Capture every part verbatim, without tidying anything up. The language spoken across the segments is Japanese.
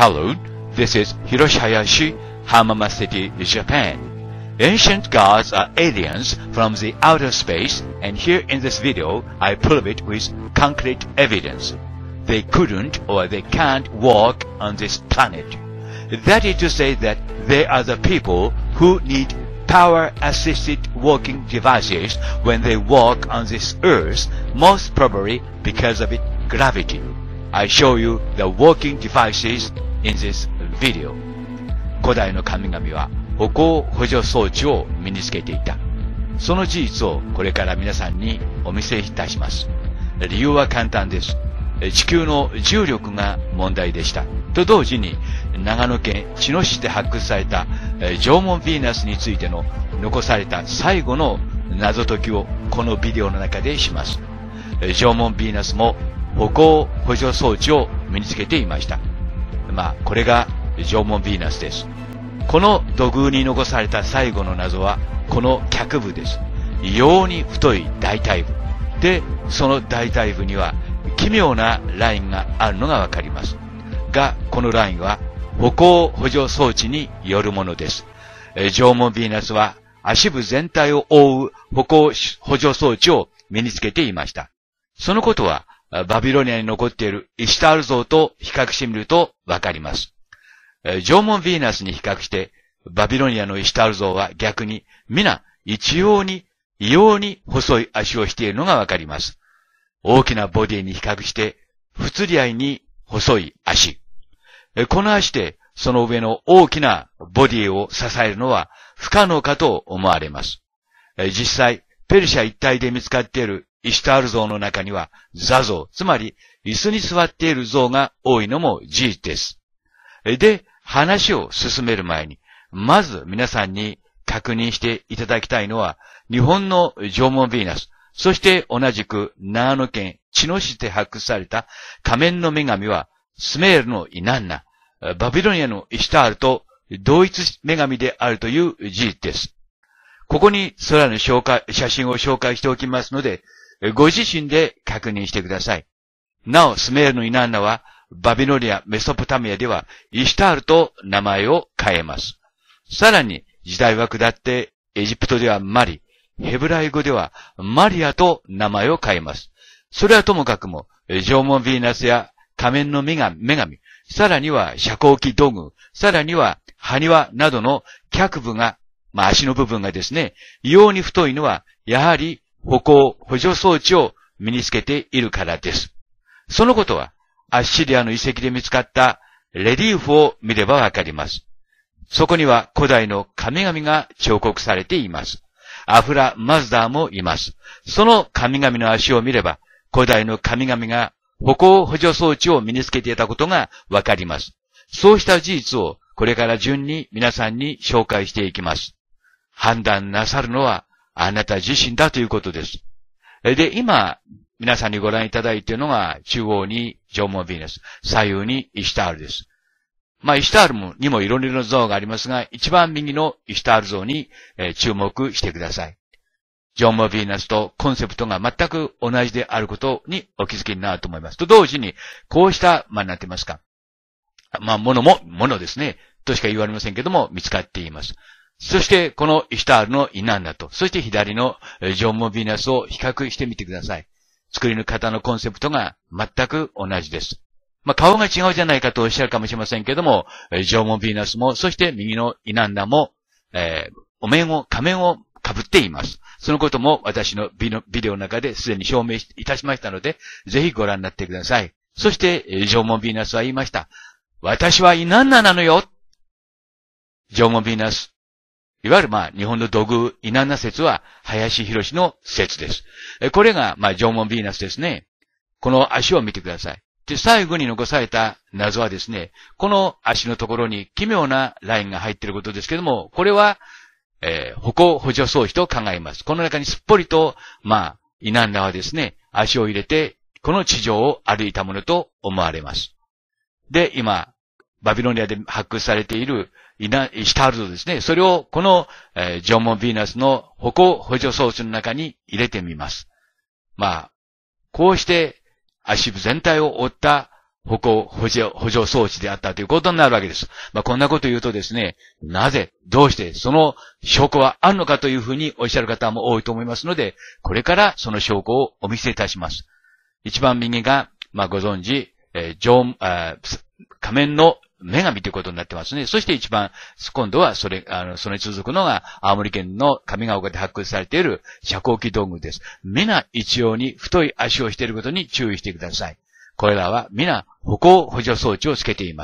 Hello, this is Hiroshi Hayashi, Hamama City, Japan. Ancient gods are aliens from the outer space, and here in this video, I prove it with concrete evidence. They couldn't or they can't walk on this planet. That is to say that they are the people who need power-assisted walking devices when they walk on this earth, most probably because of its gravity. I show you the walking devices in this video. 古代の神々は歩行補助装置を身につけていた。その事実をこれから皆さんにお見せいたします。理由は簡単です。地球の重力が問題でした。と同時に、長野県茅野市で発掘された縄文ヴィーナスについての残された最後の謎解きをこのビデオの中でします。縄文ヴィーナスも歩行補助装置を身につけていました。まあ、これが縄文ヴィーナスです。この土偶に残された最後の謎は、この脚部です。異様に太い大腿部。で、その大腿部には奇妙なラインがあるのがわかります。が、このラインは歩行補助装置によるものです。縄文ヴィーナスは足部全体を覆う歩行補助装置を身につけていました。そのことは、バビロニアに残っているイシュタール像と比較してみるとわかります。縄文ヴィーナスに比較して、バビロニアのイシュタール像は逆に皆一様に、異様に細い足をしているのがわかります。大きなボディに比較して、不釣り合いに細い足。この足でその上の大きなボディを支えるのは不可能かと思われます。実際、ペルシャ一帯で見つかっているイシュタール像の中には座像、つまり椅子に座っている像が多いのも事実です。で、話を進める前に、まず皆さんに確認していただきたいのは、日本の縄文ヴィーナス、そして同じく長野県茅野市で発掘された仮面の女神は、スメールのイナンナ、バビロニアのイシュタールと同一女神であるという事実です。ここにそれらの紹介、写真を紹介しておきますので、ご自身で確認してください。なお、スメールのイナンナは、バビロニア、メソポタミアでは、イシュタールと名前を変えます。さらに、時代は下って、エジプトではマリ、ヘブライ語ではマリアと名前を変えます。それはともかくも、縄文ヴィーナスや仮面の女神、女神、さらには遮光器土偶、さらには埴輪などの脚部が、まあ足の部分がですね、異様に太いのは、やはり歩行補助装置を身につけているからです。そのことは、アッシリアの遺跡で見つかったレリーフを見ればわかります。そこには古代の神々が彫刻されています。アフラ・マズダーもいます。その神々の足を見れば、古代の神々が歩行補助装置を身につけていたことがわかります。そうした事実をこれから順に皆さんに紹介していきます。判断なさるのはあなた自身だということです。で、今、皆さんにご覧いただいているのが中央に縄文ヴィーナス、左右にイシュタールです。まあ、イシュタールにもいろいろな像がありますが、一番右のイシュタール像に、えー、注目してください。縄文ヴィーナスとコンセプトが全く同じであることにお気づきになると思います。と同時に、こうした、まあ、なんて言いますか。まあ、ものも、ものですね。としか言われませんけども、見つかっています。そして、このイシュタールのイナンナと、そして左の縄文ヴィーナスを比較してみてください。作りの方のコンセプトが全く同じです。まあ、顔が違うじゃないかとおっしゃるかもしれませんけども、縄文ヴィーナスも、そして右のイナンナも、えー、お面を、仮面を被っています。そのことも私のビデオの中ですでに証明いたしましたので、ぜひご覧になってください。そして、縄文ヴィーナスは言いました。私はイナンナなのよ。縄文ヴィーナス。いわゆるまあ、日本の土偶、イナンナ説は、林博士の説です。これが、まあ、縄文ヴィーナスですね。この足を見てください。で、最後に残された謎はですね、この足のところに奇妙なラインが入っていることですけども、これは、えー、歩行補助装置と考えます。この中にすっぽりと、まあ、イナンナはですね、足を入れて、この地上を歩いたものと思われます。で、今、バビロニアで発掘されているイナ、イシュタール像ですね。それをこの、えー、縄文ヴィーナスの歩行補助装置の中に入れてみます。まあ、こうして足部全体を覆った歩行補助、補助装置であったということになるわけです。まあ、こんなこと言うとですね、なぜ、どうして、その証拠はあるのかというふうにおっしゃる方も多いと思いますので、これからその証拠をお見せいたします。一番右が、まあ、ご存知、えー、上、あ仮面の女神ということになってますね。そして一番、今度はそれ、あの、それに続くのが、青森県の上ヶ丘で発掘されている遮光器道具です。皆一様に太い足をしていることに注意してください。これらは皆歩行補助装置をつけています。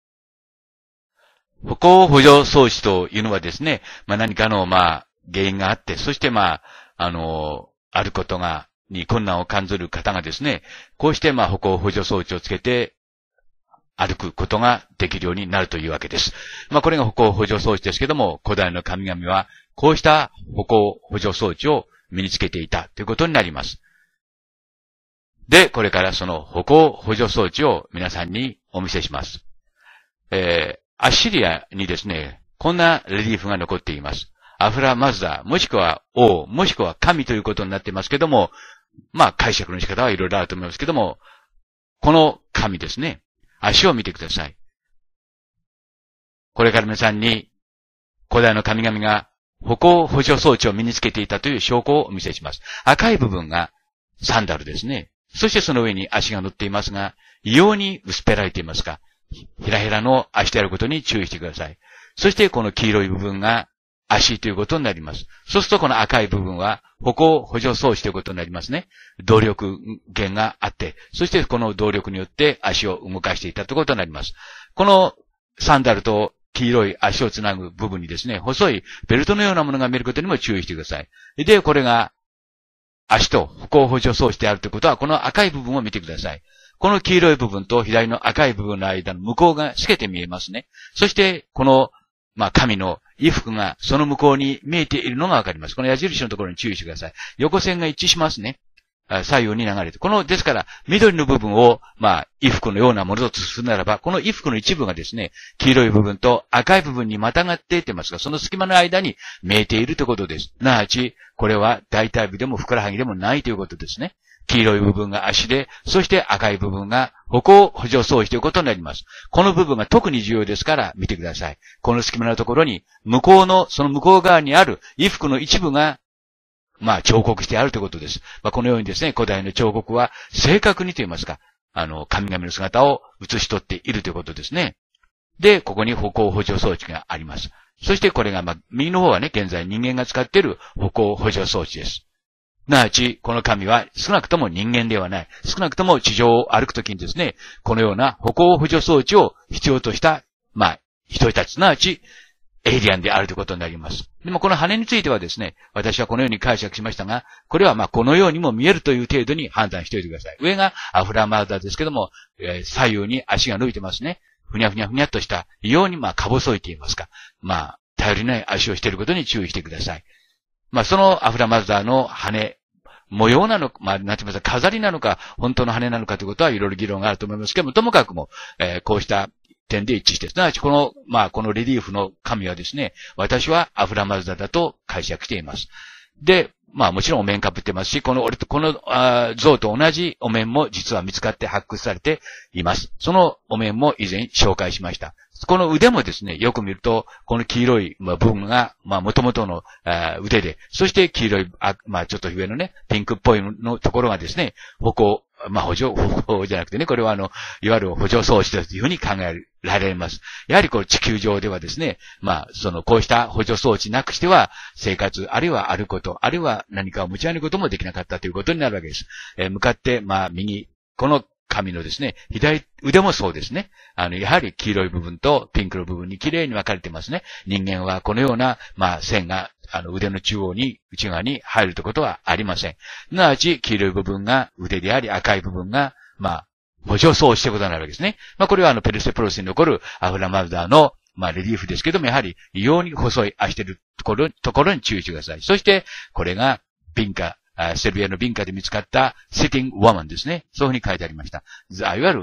歩行補助装置というのはですね、まあ何かの、まあ、原因があって、そしてまあ、あの、あることが、に困難を感じる方がですね、こうしてまあ歩行補助装置をつけて、歩くことができるようになるというわけです。まあこれが歩行補助装置ですけども、古代の神々はこうした歩行補助装置を身につけていたということになります。で、これからその歩行補助装置を皆さんにお見せします。えー、アッシリアにですね、こんなレリーフが残っています。アフラマズダ、もしくは王、もしくは神ということになっていますけども、まあ解釈の仕方はいろいろあると思いますけども、この神ですね、足を見てください。これから皆さんに古代の神々が歩行補助装置を身につけていたという証拠をお見せします。赤い部分がサンダルですね。そしてその上に足が乗っていますが、異様に薄っぺられていますが、ひらひらの足であることに注意してください。そしてこの黄色い部分が足ということになります。そうするとこの赤い部分は歩行補助装置ということになりますね。動力源があって、そしてこの動力によって足を動かしていたということになります。このサンダルと黄色い足をつなぐ部分にですね、細いベルトのようなものが見えることにも注意してください。で、これが足と歩行補助装置であるということは、この赤い部分を見てください。この黄色い部分と左の赤い部分の間の向こうが透けて見えますね。そして、この、まあ、神の衣服がその向こうに見えているのがわかります。この矢印のところに注意してください。横線が一致しますね。左右に流れて。この、ですから、緑の部分を、まあ、衣服のようなものとするならば、この衣服の一部がですね、黄色い部分と赤い部分にまたがっていってますが、その隙間の間に見えているということです。なわち、これは大腿部でもふくらはぎでもないということですね。黄色い部分が足で、そして赤い部分が歩行補助装置ということになります。この部分が特に重要ですから見てください。この隙間のところに、向こうの、その向こう側にある衣服の一部が、まあ、彫刻してあるということです。まあ、このようにですね、古代の彫刻は正確にと言いますか、あの、神々の姿を写し取っているということですね。で、ここに歩行補助装置があります。そしてこれが、まあ、右の方はね、現在人間が使っている歩行補助装置です。なわち、この神は少なくとも人間ではない。少なくとも地上を歩くときにですね、このような歩行補助装置を必要とした、まあ、人たち、すなわち、エイリアンであるということになります。でもこの羽についてはですね、私はこのように解釈しましたが、これはまあこのようにも見えるという程度に判断しておいてください。上がアフラマウダですけども、えー、左右に足が伸びてますね。ふにゃふにゃふにゃっとした、異様にまあか細いと言いますか。まあ、頼りない足をしていることに注意してください。まあそのアフラマウダの羽、模様なのか、まあ、なんて言いますか、飾りなのか、本当の羽なのかということはいろいろ議論があると思いますけども、ともかくも、えー、こうした点で一致して、すなわちこの、まあ、このレリーフの神はですね、私はアフラマズダだと解釈しています。で、まあもちろんお面かぶってますし、この、俺と、このあ像と同じお面も実は見つかって発掘されています。そのお面も以前紹介しました。この腕もですね、よく見ると、この黄色い部分が、まあ元々の腕で、そして黄色い、あまあちょっと上のね、ピンクっぽいのところがですね、歩行、まあ補助、補助じゃなくてね、これはあの、いわゆる補助装置というふうに考えられます。やはりこう地球上ではですね、まあそのこうした補助装置なくしては、生活、あるいは歩くこと、あるいは何かを持ち上げることもできなかったということになるわけです。えー、向かって、まあ右、この神のですね、左腕もそうですね。あの、やはり黄色い部分とピンクの部分に綺麗に分かれてますね。人間はこのような、まあ線が、あの腕の中央に、内側に入るということはありません。すなわち、黄色い部分が腕であり、赤い部分が、まあ、補助装置ということになるわけですね。まあ、これはあの、ペルセポロスに残るアフラマウダーの、まあ、レリーフですけども、やはり、異様に細い足しているところ、ところに注意してください。そして、これが、ビンカ、セルビアのビンカで見つかった、シティングウォーマンですね。そういうふうに書いてありました。いわゆる、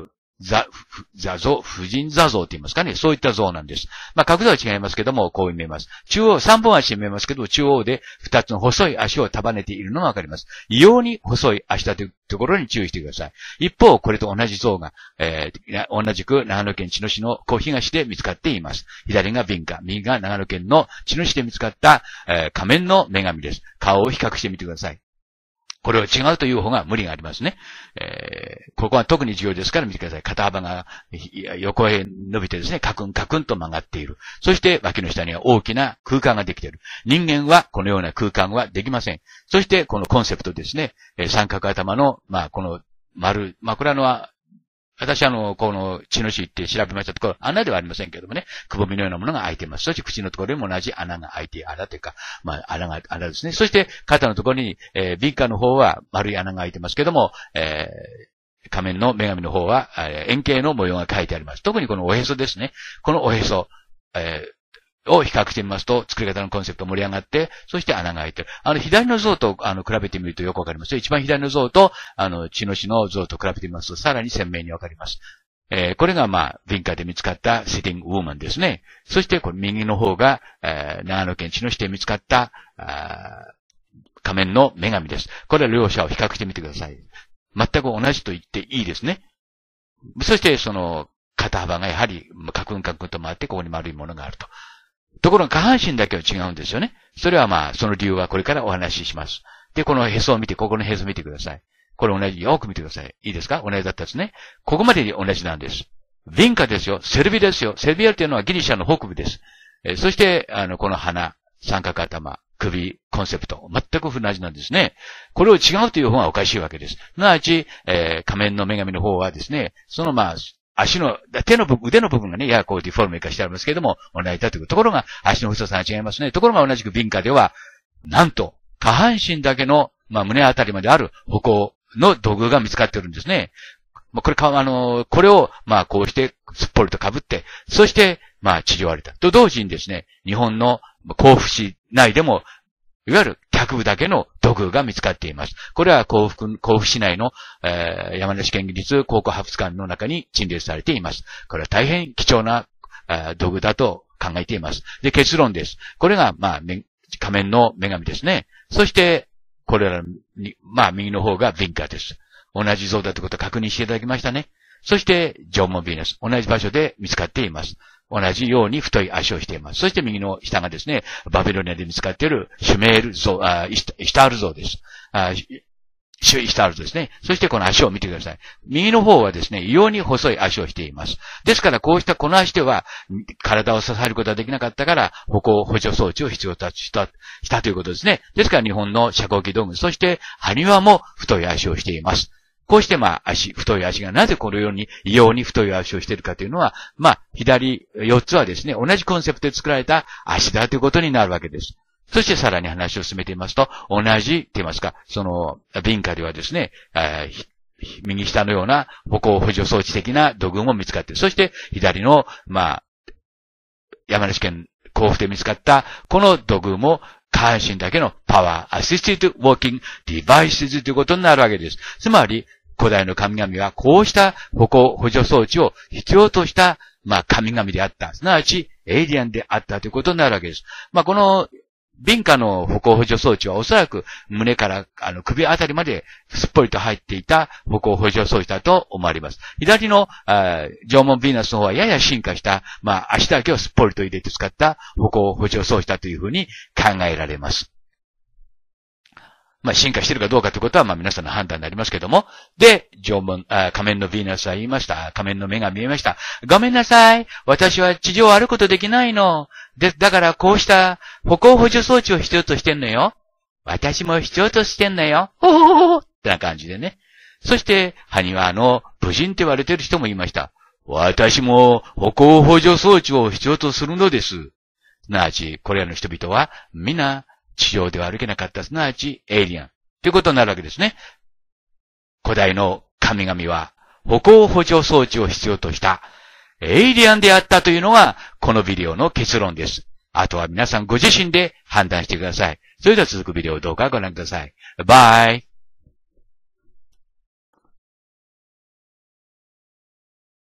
座、座像、婦人座像って言いますかね。そういった像なんです。まあ、角度は違いますけども、こう見えます。中央、三本足に見えますけど、中央で二つの細い足を束ねているのがわかります。異様に細い足だというところに注意してください。一方、これと同じ像が、えー、同じく長野県茅野市の小東で見つかっています。左が瓶下、右が長野県の茅野市で見つかった、えー、仮面の女神です。顔を比較してみてください。これを違うという方が無理がありますね。えー、ここは特に重要ですから見てください。肩幅が横へ伸びてですね、カクンカクンと曲がっている。そして脇の下には大きな空間ができている。人間はこのような空間はできません。そしてこのコンセプトですね、三角頭の、まあこの丸、まあこれはのは、私あの、この、茅野市行って調べましたところ、穴ではありませんけどもね、くぼみのようなものが開いています。そして口のところにも同じ穴が開いている、穴というか、まあ穴が、穴ですね。そして肩のところに、えー、瓶下の方は丸い穴が開いてますけども、えー、仮面の女神の方は、えー、円形の模様が書いてあります。特にこのおへそですね。このおへそ、えーを比較してみますと、作り方のコンセプト盛り上がって、そして穴が開いてる。あの、左の像と、あの、比べてみるとよくわかりますよ。一番左の像と、あの、茅野市の像と比べてみますと、さらに鮮明にわかります。えー、これが、まあ、瓶下で見つかったシティングウーマンですね。そして、これ右の方が、えー、長野県茅野市で見つかった、あ仮面の女神です。これは両者を比較してみてください。全く同じと言っていいですね。そして、その、肩幅がやはり、カクンカクンと回って、ここに丸いものがあると。ところが下半身だけは違うんですよね。それはまあ、その理由はこれからお話しします。で、このへそを見て、ここのへそを見てください。これ同じ、よく見てください。いいですか？同じだったですね。ここまで同じなんです。瓶下ですよ。セルビですよ。セルビアっていうのはギリシャの北部です。えー、そして、あの、この鼻、三角頭、首、コンセプト、全く同じなんですね。これを違うという方がおかしいわけです。すなわち、えー、仮面の女神の方はですね、そのまあ、足の、手の部分、腕の部分がね、ややこうディフォルメ化してありますけれども、同じだというところが、足の太さが違いますね。ところが同じく瓶下では、なんと、下半身だけの、まあ、胸あたりまである歩行の土偶が見つかっているんですね。まあ、これか、あの、これを、まあ、こうして、すっぽりと被って、そして、まあ、治療われた。と同時にですね、日本の甲府市内でも、いわゆる脚部だけの土偶が見つかっています。これは甲府、甲府市内の、えー、山梨県立考古博物館の中に陳列されています。これは大変貴重な、えー、土偶だと考えています。で、結論です。これが、まあ、仮面の女神ですね。そして、これらに、まあ、右の方が瓶下です。同じ像だということを確認していただきましたね。そして、縄文ヴィーナス。同じ場所で見つかっています。同じように太い足をしています。そして右の下がですね、バビロニアで見つかっているシュメール像、あイシタール像です。あシュイシタール像ですね。そしてこの足を見てください。右の方はですね、異様に細い足をしています。ですからこうしたこの足では体を支えることができなかったから歩行補助装置を必要とした、したということですね。ですから日本の遮光器道具、そして埴輪も太い足をしています。こうしてまあ足、太い足がなぜこのように異様に太い足をしているかというのは、まあ左よっつはですね、同じコンセプトで作られた足だということになるわけです。そしてさらに話を進めてみますと、同じって言いますか、その瓶下ではですね、えー、右下のような歩行補助装置的な土偶も見つかっている。そして左の、まあ、山梨県甲府で見つかったこの土偶も下半身だけのパワーアシスティッドウォーキングデバイスということになるわけです。つまり、古代の神々はこうした歩行補助装置を必要とした、まあ、神々であった。すなわち、エイリアンであったということになるわけです。まあ、この、瓶下の歩行補助装置はおそらく胸からあの首あたりまですっぽりと入っていた歩行補助装置だと思われます。左の縄文ヴィーナスの方はやや進化した、まあ足だけをすっぽりと入れて使った歩行補助装置だというふうに考えられます。まあ進化しているかどうかということはまあ皆さんの判断になりますけども。で、縄文、あ仮面のヴィーナスは言いました。仮面の目が見えました。ごめんなさい。私は地上を歩くことできないの。で、だからこうした歩行補助装置を必要としてんのよ。私も必要としてんのよ。ほほほほってな感じでね。そして、埴輪の武人って言われてる人もいました。私も歩行補助装置を必要とするのです。すなわち、これらの人々はみんな地上では歩けなかった。すなわち、エイリアン。ということになるわけですね。古代の神々は歩行補助装置を必要とした。エイリアンであったというのが、このビデオの結論です。あとは皆さんご自身で判断してください。それでは続くビデオをどうかご覧ください。バイ。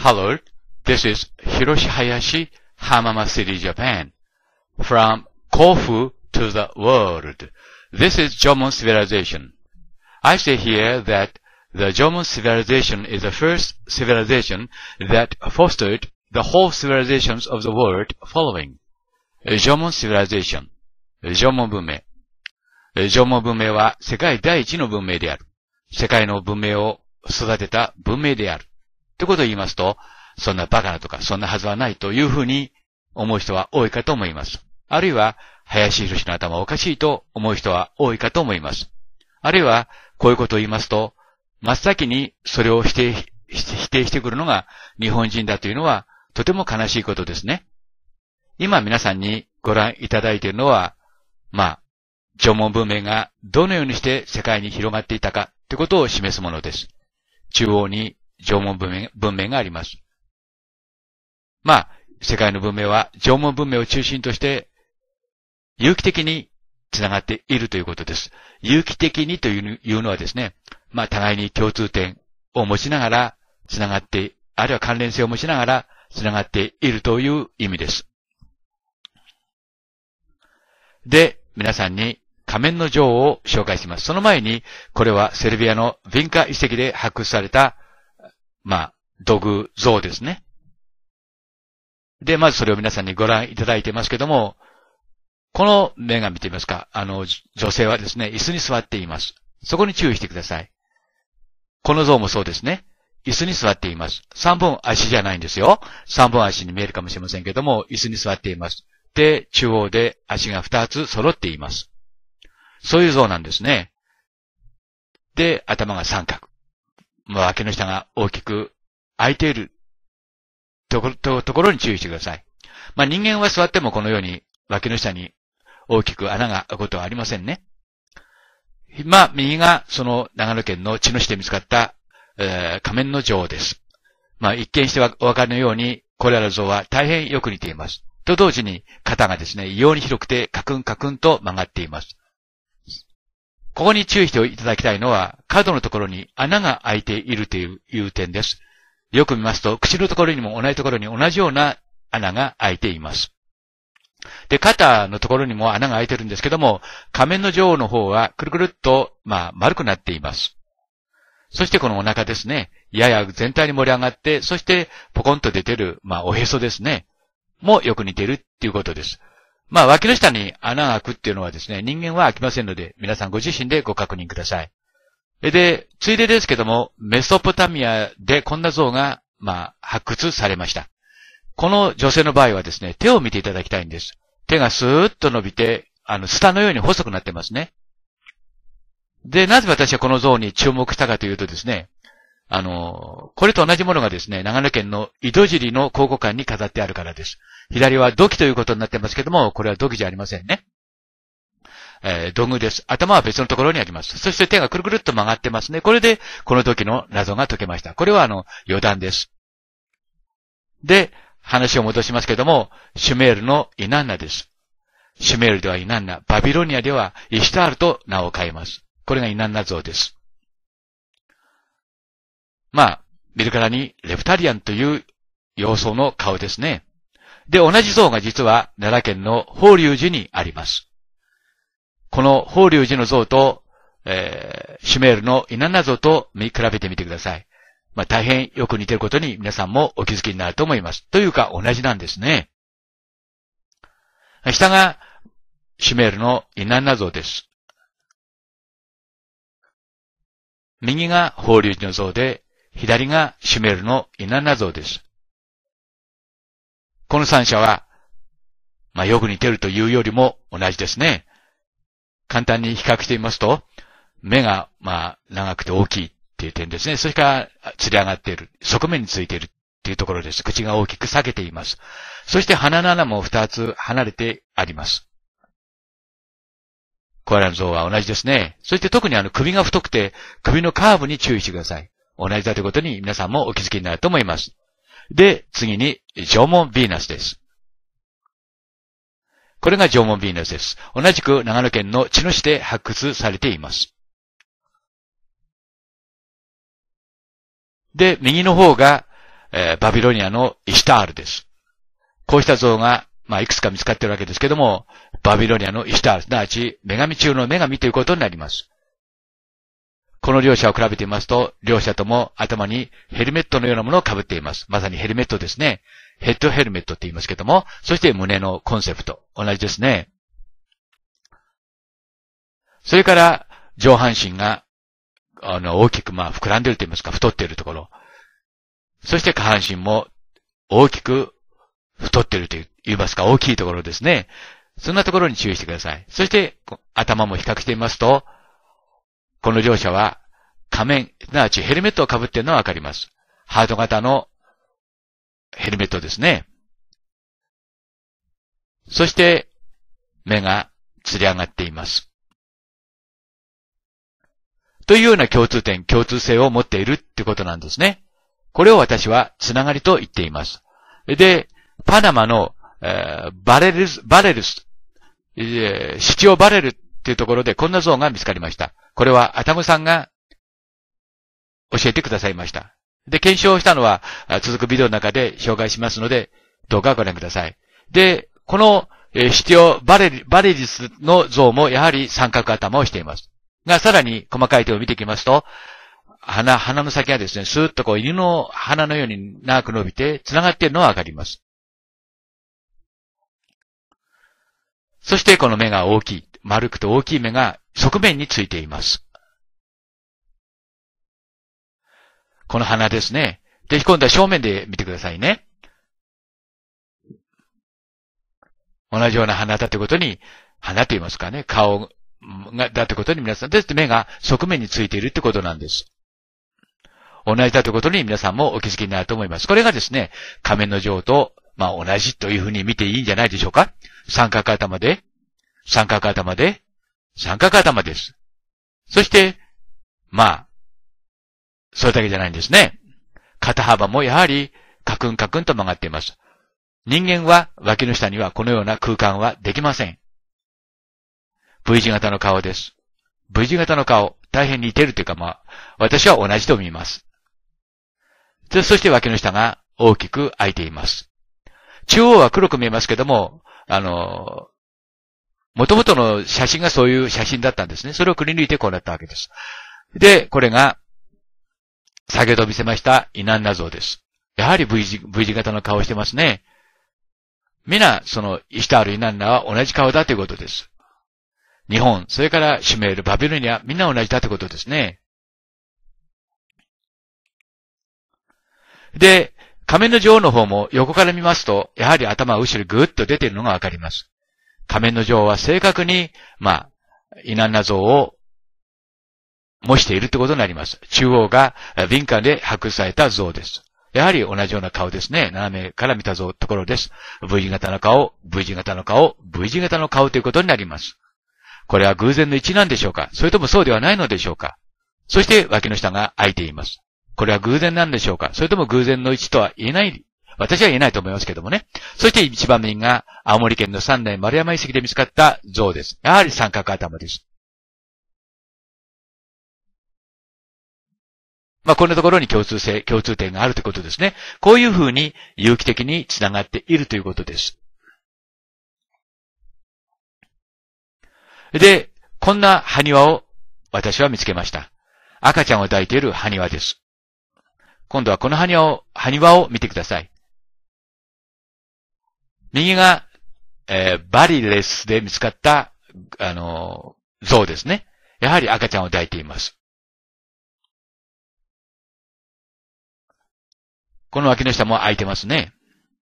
Hello, this is Hiroshi Hayashi, Hamama City, Japan. From Kofu to the world. This is Jomon civilization. I say here that the Jomon civilization is the first civilization that fostered the whole civilizations of the world following. Jomon civilization. Jomon 文明。縄文文明は世界第一の文明である。世界の文明を育てた文明である。ということを言いますと、そんなバカなとか、そんなはずはないというふうに思う人は多いかと思います。あるいは、林博士の頭おかしいと思う人は多いかと思います。あるいは、こういうことを言いますと、真っ先にそれを否定、否定してくるのが日本人だというのは、とても悲しいことですね。今皆さんにご覧いただいているのは、まあ、縄文文明がどのようにして世界に広がっていたかということを示すものです。中央に縄文文明、文明があります。まあ、世界の文明は縄文文明を中心として有機的につながっているということです。有機的にというのはですね、まあ互いに共通点を持ちながらつながって、あるいは関連性を持ちながらつながっているという意味です。で、皆さんに仮面の女王を紹介します。その前に、これはセルビアのヴィンカ遺跡で発掘された、まあ、土偶像ですね。で、まずそれを皆さんにご覧いただいてますけども、この面が見てみますか。あの、女性はですね、椅子に座っています。そこに注意してください。この像もそうですね。椅子に座っています。三本足じゃないんですよ。三本足に見えるかもしれませんけども、椅子に座っています。で、中央で足が二つ揃っています。そういう像なんですね。で、頭が三角。まあ、脇の下が大きく開いているところ、と、ところに注意してください。まあ、人間は座ってもこのように脇の下に大きく穴が開くことはありませんね。まあ、右がその長野県の茅野市で見つかった、えー、仮面の女王です。まあ、一見してお分かりのように、これらの像は大変よく似ています。と同時に、肩がですね、異様に広くて、カクンカクンと曲がっています。ここに注意していただきたいのは、角のところに穴が開いているという、いう点です。よく見ますと、口のところにも同じところに同じような穴が開いています。で、肩のところにも穴が開いてるんですけども、仮面の女王の方はくるくるっと、まあ、丸くなっています。そしてこのお腹ですね、やや全体に盛り上がって、そしてポコンと出てる、まあ、おへそですね、もよく似ているっていうことです。まあ、脇の下に穴が開くっていうのはですね、人間は開きませんので、皆さんご自身でご確認ください。で、ついでですけども、メソポタミアでこんな像が、まあ、発掘されました。この女性の場合はですね、手を見ていただきたいんです。手がスーッと伸びて、あの、スタのように細くなってますね。で、なぜ私はこの像に注目したかというとですね、あの、これと同じものがですね、長野県の井戸尻の考古館に飾ってあるからです。左は土器ということになってますけども、これは土器じゃありませんね。えー、土偶です。頭は別のところにあります。そして手がくるくるっと曲がってますね。これで、この時の謎が解けました。これはあの、余談です。で、話を戻しますけども、シュメールのイナンナです。シュメールではイナンナ、バビロニアではイシュタールと名を変えます。これがイナンナ像です。まあ、見るからにレプタリアンという様相の顔ですね。で、同じ像が実は奈良県の法隆寺にあります。この法隆寺の像と、えー、シュメールのイナンナ像と見比べてみてください。まあ、大変よく似ていることに皆さんもお気づきになると思います。というか同じなんですね。下がシュメールのイナンナ像です。右が法隆寺の像で、左がシュメールのイナンナ像です。この三者は、まあ、よく似ているというよりも同じですね。簡単に比較してみますと、目が、まあ、長くて大きいっていう点ですね。それから、吊り上がっている。側面についているっていうところです。口が大きく裂けています。そして鼻の穴も二つ離れてあります。これらの像は同じですね。そして特にあの首が太くて、首のカーブに注意してください。同じだということに皆さんもお気づきになると思います。で、次に、縄文ヴィーナスです。これが縄文ヴィーナスです。同じく長野県の茅野市で発掘されています。で、右の方が、 えー、バビロニアのイシュタールです。こうした像が、まあ、いくつか見つかっているわけですけども、バビロニアのイシュタール、すなわち、女神中の女神ということになります。この両者を比べてみますと、両者とも頭にヘルメットのようなものを被っています。まさにヘルメットですね。ヘッドヘルメットって言いますけども、そして胸のコンセプト、同じですね。それから、上半身が、あの、大きく、まあ、膨らんでいると言いますか、太っているところ。そして下半身も大きく太っていると言いますか、大きいところですね。そんなところに注意してください。そして、頭も比較してみますと、この両者は仮面、すなわちヘルメットを被っているのはわかります。ハート型のヘルメットですね。そして、目がつり上がっています。というような共通点、共通性を持っているってことなんですね。これを私はつながりと言っています。で、パナマの、えー、バレルス、バレルス、えー、シチオバレルっていうところでこんな像が見つかりました。これはアタムさんが教えてくださいました。で、検証したのは続くビデオの中で紹介しますので、どうかご覧ください。で、この、えー、シティオバレリ、バレリスの像もやはり三角頭をしています。が、さらに細かい手を見ていきますと、鼻、鼻の先がですね、スーッとこう犬の鼻のように長く伸びて繋がっているのがわかります。そしてこの目が大きい、丸くと大きい目が側面についています。この鼻ですね。で、今度は正面で見てくださいね。同じような鼻だということに、鼻と言いますかね、顔が、だということに皆さん、です目が側面についているってことなんです。同じだということに皆さんもお気づきになると思います。これがですね、仮面の像と、まあ同じというふうに見ていいんじゃないでしょうか。三角頭で、三角頭で、三角頭です。そして、まあ、それだけじゃないんですね。肩幅もやはり、カクンカクンと曲がっています。人間は脇の下にはこのような空間はできません。V 字型の顔です。V 字型の顔、大変似てるというかまあ、私は同じと見ます。そして脇の下が大きく開いています。中央は黒く見えますけども、あの、元々の写真がそういう写真だったんですね。それをくり抜いてこうなったわけです。で、これが、先ほど見せましたイナンナ像です。やはり V 字、V 字型の顔をしてますね。皆、その、イシュタール、イナンナは同じ顔だということです。日本、それからシュメール、バビロニア、みんな同じだということですね。で、仮面の女王の方も横から見ますと、やはり頭は後ろにぐーっと出ているのがわかります。仮面の女王は正確に、まあ、イナンナ像を模しているということになります。中央が敏感で発掘された像です。やはり同じような顔ですね。斜めから見た像ところです。V 字型の顔、V 字型の顔、V 字型の顔ということになります。これは偶然の一致なんでしょうか？それともそうではないのでしょうか？そして脇の下が開いています。これは偶然なんでしょうか？それとも偶然の一致とは言えない、私は言えないと思いますけどもね。そして一番右が青森県の三内丸山遺跡で見つかった像です。やはり三角頭です。まあ、こんなところに共通性、共通点があるということですね。こういうふうに有機的につながっているということです。で、こんな埴輪を私は見つけました。赤ちゃんを抱いている埴輪です。今度はこの埴輪を、埴輪を見てください。右が、えー、バリレスで見つかった、あのー、像ですね。やはり赤ちゃんを抱いています。この脇の下も開いてますね。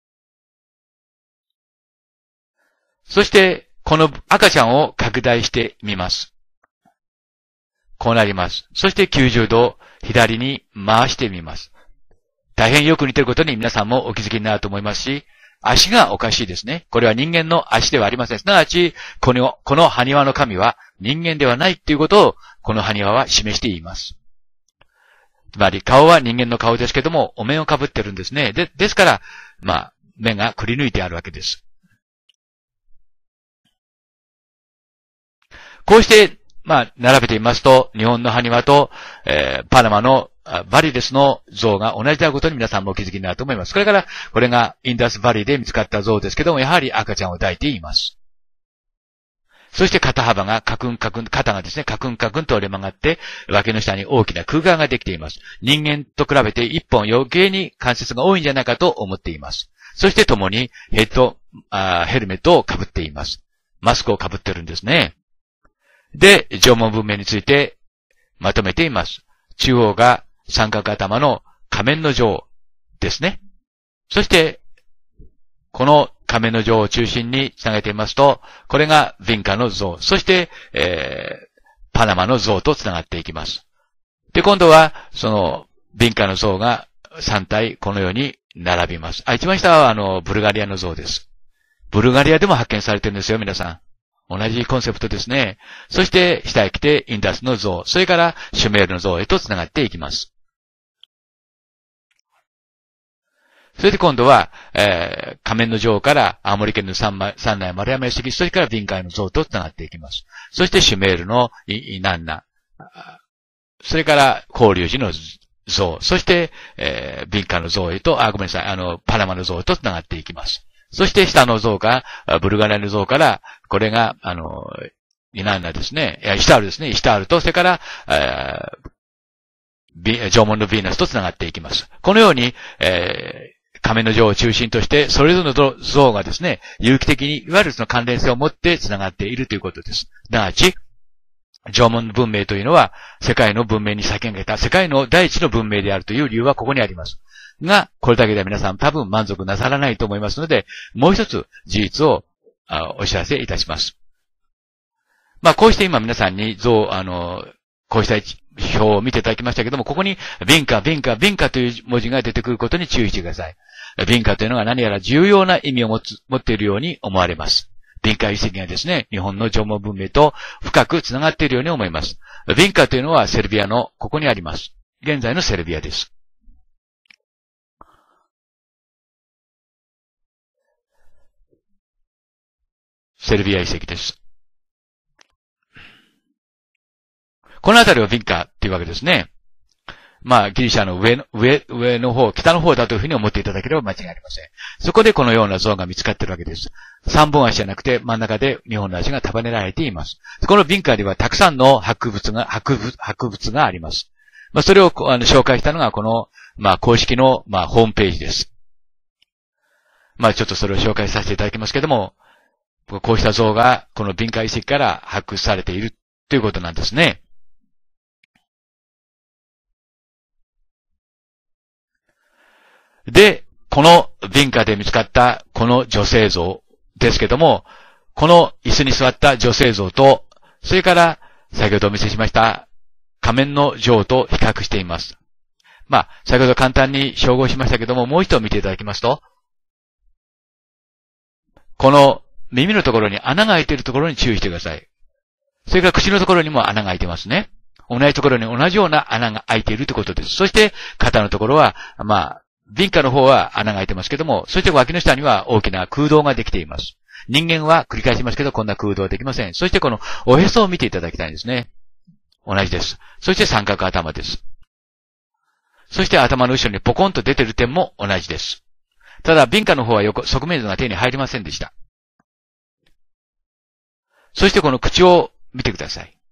そして、この赤ちゃんを拡大してみます。こうなります。そしてきゅうじゅうど左に回してみます。大変よく似ていることに皆さんもお気づきになると思いますし、足がおかしいですね。これは人間の足ではありません。すなわち、この、この埴輪の神は人間ではないということを、この埴輪は示しています。つまり顔は人間の顔ですけども、お面をかぶってるんですね。で、ですから、まあ、目がくり抜いてあるわけです。こうして、まあ、並べてみますと、日本の埴輪と、えー、パナマのバリレスの像が同じであることに皆さんもお気づきになると思います。これから、これがインダスバリーで見つかった像ですけども、やはり赤ちゃんを抱いています。そして肩幅がカクンカクン、肩がですね、カクンカクンと折れ曲がって、脇の下に大きな空間ができています。人間と比べて一本余計に関節が多いんじゃないかと思っています。そして共にヘッド、あヘルメットを被っています。マスクを被ってるんですね。で、縄文文明についてまとめています。中央が三角頭の仮面の像ですね。そして、この仮面の像を中心につなげてみますと、これがヴィンカの像、そして、えー、パナマの像とつながっていきます。で、今度は、その、ヴィンカの像がさん体このように並びます。あ、一番下は、あの、ブルガリアの像です。ブルガリアでも発見されてるんですよ、皆さん。同じコンセプトですね。そして、下へ来て、インダスの像、それから、シュメールの像へとつながっていきます。それで今度は、えー、仮面の像から青森県の三内丸山遺跡、それからヴィンカの像と繋がっていきます。そしてシュメールのイナンナ、それから法隆寺の像、そして、えー、ヴィンカの像へと、あ、ごめんなさい、あの、パナマの像と繋がっていきます。そして下の像が、ブルガリアの像から、これが、あの、イナンナですね、いや、イシタールですね、イシタールと、それから、えー、縄文のヴィーナスと繋がっていきます。このように、えー仮面の像を中心として、それぞれの像がですね、有機的に、いわゆるその関連性を持って繋がっているということです。すなわち、縄文文明というのは、世界の文明に先駆けた、世界の第一の文明であるという理由はここにあります。が、これだけでは皆さん多分満足なさらないと思いますので、もう一つ事実をお知らせいたします。まあ、こうして今皆さんに像、あの、こうした表を見ていただきましたけども、ここに、ヴィンカ、ヴィンカ、ヴィンカという文字が出てくることに注意してください。ヴィンカというのが何やら重要な意味を持つ、持っているように思われます。ヴィンカ遺跡がですね、日本の縄文文明と深くつながっているように思います。ヴィンカというのはセルビアのここにあります。現在のセルビアです。セルビア遺跡です。この辺りはヴィンカっていうわけですね。まあ、ギリシャの上の、上、上の方、北の方だというふうに思っていただければ間違いありません。そこでこのような像が見つかっているわけです。三本足じゃなくて真ん中で二本の足が束ねられています。このヴィンカではたくさんの博物が、博物、博物があります。まあ、それをあの紹介したのがこの、まあ、公式の、まあ、ホームページです。まあ、ちょっとそれを紹介させていただきますけども、こうした像がこのヴィンカ遺跡から発掘されているということなんですね。で、このヴィンカで見つかったこの女性像ですけども、この椅子に座った女性像と、それから先ほどお見せしました仮面の像と比較しています。まあ、先ほど簡単に照合しましたけども、もう一度見ていただきますと、この耳のところに穴が開いているところに注意してください。それから口のところにも穴が開いてますね。同じところに同じような穴が開いているということです。そして肩のところは、まあ、ヴィンカの方は穴が開いてますけども、そして脇の下には大きな空洞ができています。人間は繰り返しますけど、こんな空洞はできません。そしてこのおへそを見ていただきたいんですね。同じです。そして三角頭です。そして頭の後ろにポコンと出ている点も同じです。ただ、ヴィンカの方は横、側面図が手に入りませんでした。そしてこの口を見てください。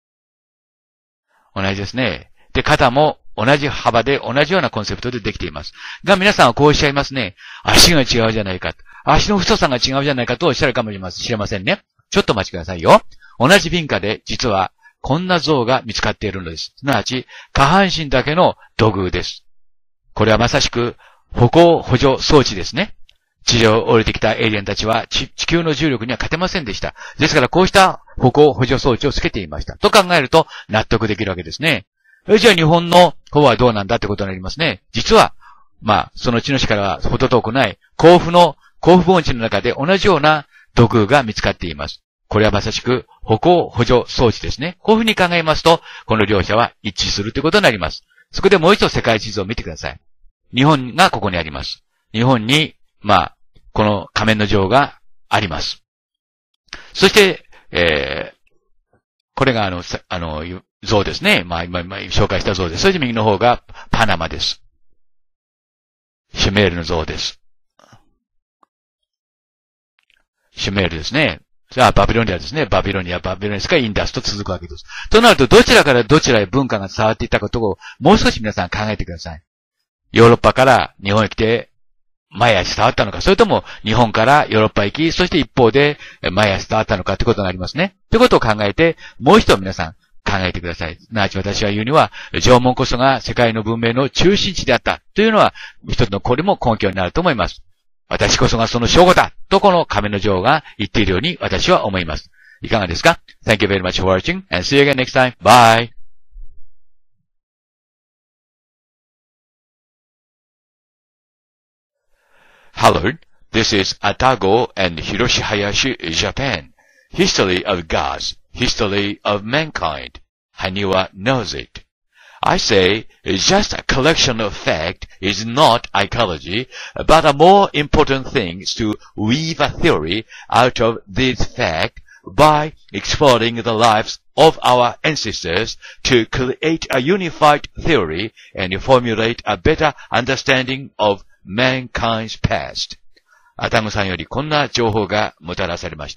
同じですね。で、肩も同じ幅で同じようなコンセプトでできています。が、皆さんはこうおっしゃいますね。足が違うじゃないか。足の太さが違うじゃないかとおっしゃるかもしれませんね。ちょっとお待ちくださいよ。同じヴィンカで、実は、こんな像が見つかっているのです。すなわち、下半身だけの土偶です。これはまさしく、歩行補助装置ですね。地上を降りてきたエイリアンたちは地球の重力には勝てませんでした。ですからこうした歩行補助装置をつけていました。と考えると納得できるわけですね。じゃあ日本の方はどうなんだってことになりますね。実は、まあ、その地の地からはほど遠くない甲府の、甲府盆地の中で同じような土偶が見つかっています。これはまさしく歩行補助装置ですね。こういうふうに考えますと、この両者は一致するということになります。そこでもう一度世界地図を見てください。日本がここにあります。日本に、まあ、この仮面の像があります。そして、えー、これがあの、あの、 像ですね。まあ、今、今紹介した像です。それで右の方がパナマです。シュメールの像です。シュメールですね。じゃあ、バビロニアですね。バビロニア、バビロニアですかインダスと続くわけです。となると、どちらからどちらへ文化が伝わっていったことを、もう少し皆さん考えてください。ヨーロッパから日本へ来て、マヤへ伝わったのか、それとも日本からヨーロッパへ行き、そして一方でマヤへ伝わったのかということがありますね。ということを考えて、もう一度皆さん考えてください。すなわち私が言うには、縄文こそが世界の文明の中心地であったというのは、一つのこれも根拠になると思います。私こそがその証拠だとこの亀の女王が言っているように私は思います。いかがですか？ Thank you very much for watching and see you again next time. Bye! Hello, this is Atago and Hiroshi Hayashi, Japan. History of Gods, History of Mankind. Haniwa knows it. I say, just a collection of fact is not ecology, but a more important thing is to weave a theory out of this fact by exploring the lives of our ancestors to create a unified theory and formulate a better understanding of mankind's past. アタムさんよりこんな情報がもたらされました。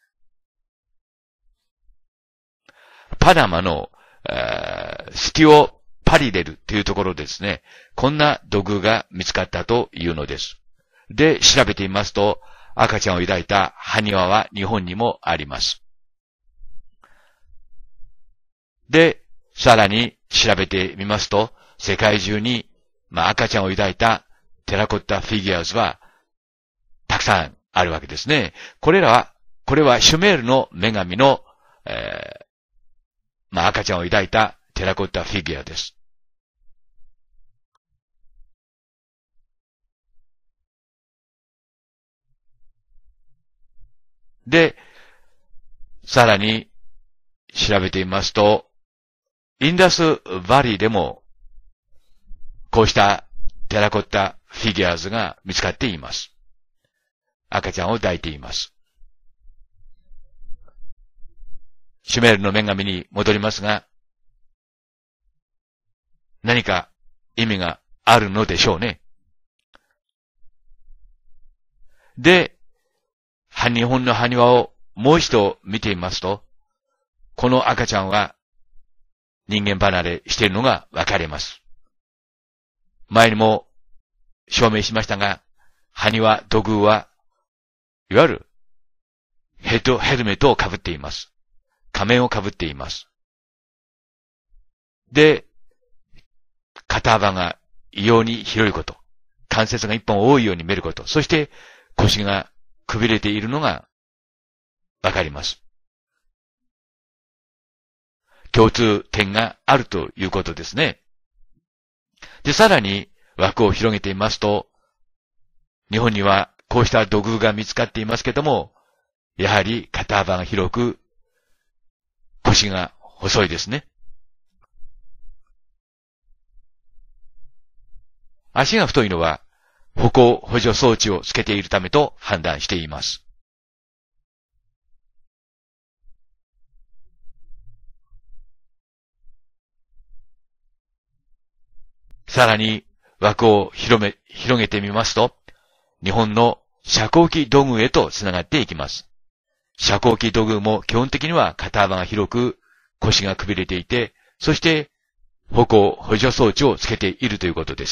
パナマのスティオパリレルというところですね、こんな土偶が見つかったというのです。で、調べてみますと、赤ちゃんを抱いた埴輪は日本にもあります。で、さらに調べてみますと、世界中に、まあ、赤ちゃんを抱いたテラコッタフィギュアーズはたくさんあるわけですね。これらは、これはシュメールの女神の、えーまあ、赤ちゃんを抱いたテラコッタフィギュアです。で、さらに調べてみますと、インダスバリーでも、こうしたテラコッタフィギュアーズが見つかっています。赤ちゃんを抱いています。シュメールの女神に戻りますが、何か意味があるのでしょうね。で、日本の埴輪をもう一度見てみますと、この赤ちゃんは人間離れしているのがわかります。前にも証明しましたが、埴輪、土偶は、いわゆるヘッド、ヘルメットを被っています。仮面を被っています。で、肩幅が異様に広いこと、関節が一本多いように見えること、そして腰がくびれているのがわかります。共通点があるということですね。で、さらに枠を広げてみますと、日本にはこうした土偶が見つかっていますけども、やはり肩幅が広く、腰が細いですね。足が太いのは歩行補助装置をつけているためと判断しています。さらに枠を広め、広げてみますと、日本の遮光器土偶へとつながっていきます。遮光器土偶も基本的には肩幅が広く、腰がくびれていて、そして歩行補助装置をつけているということです。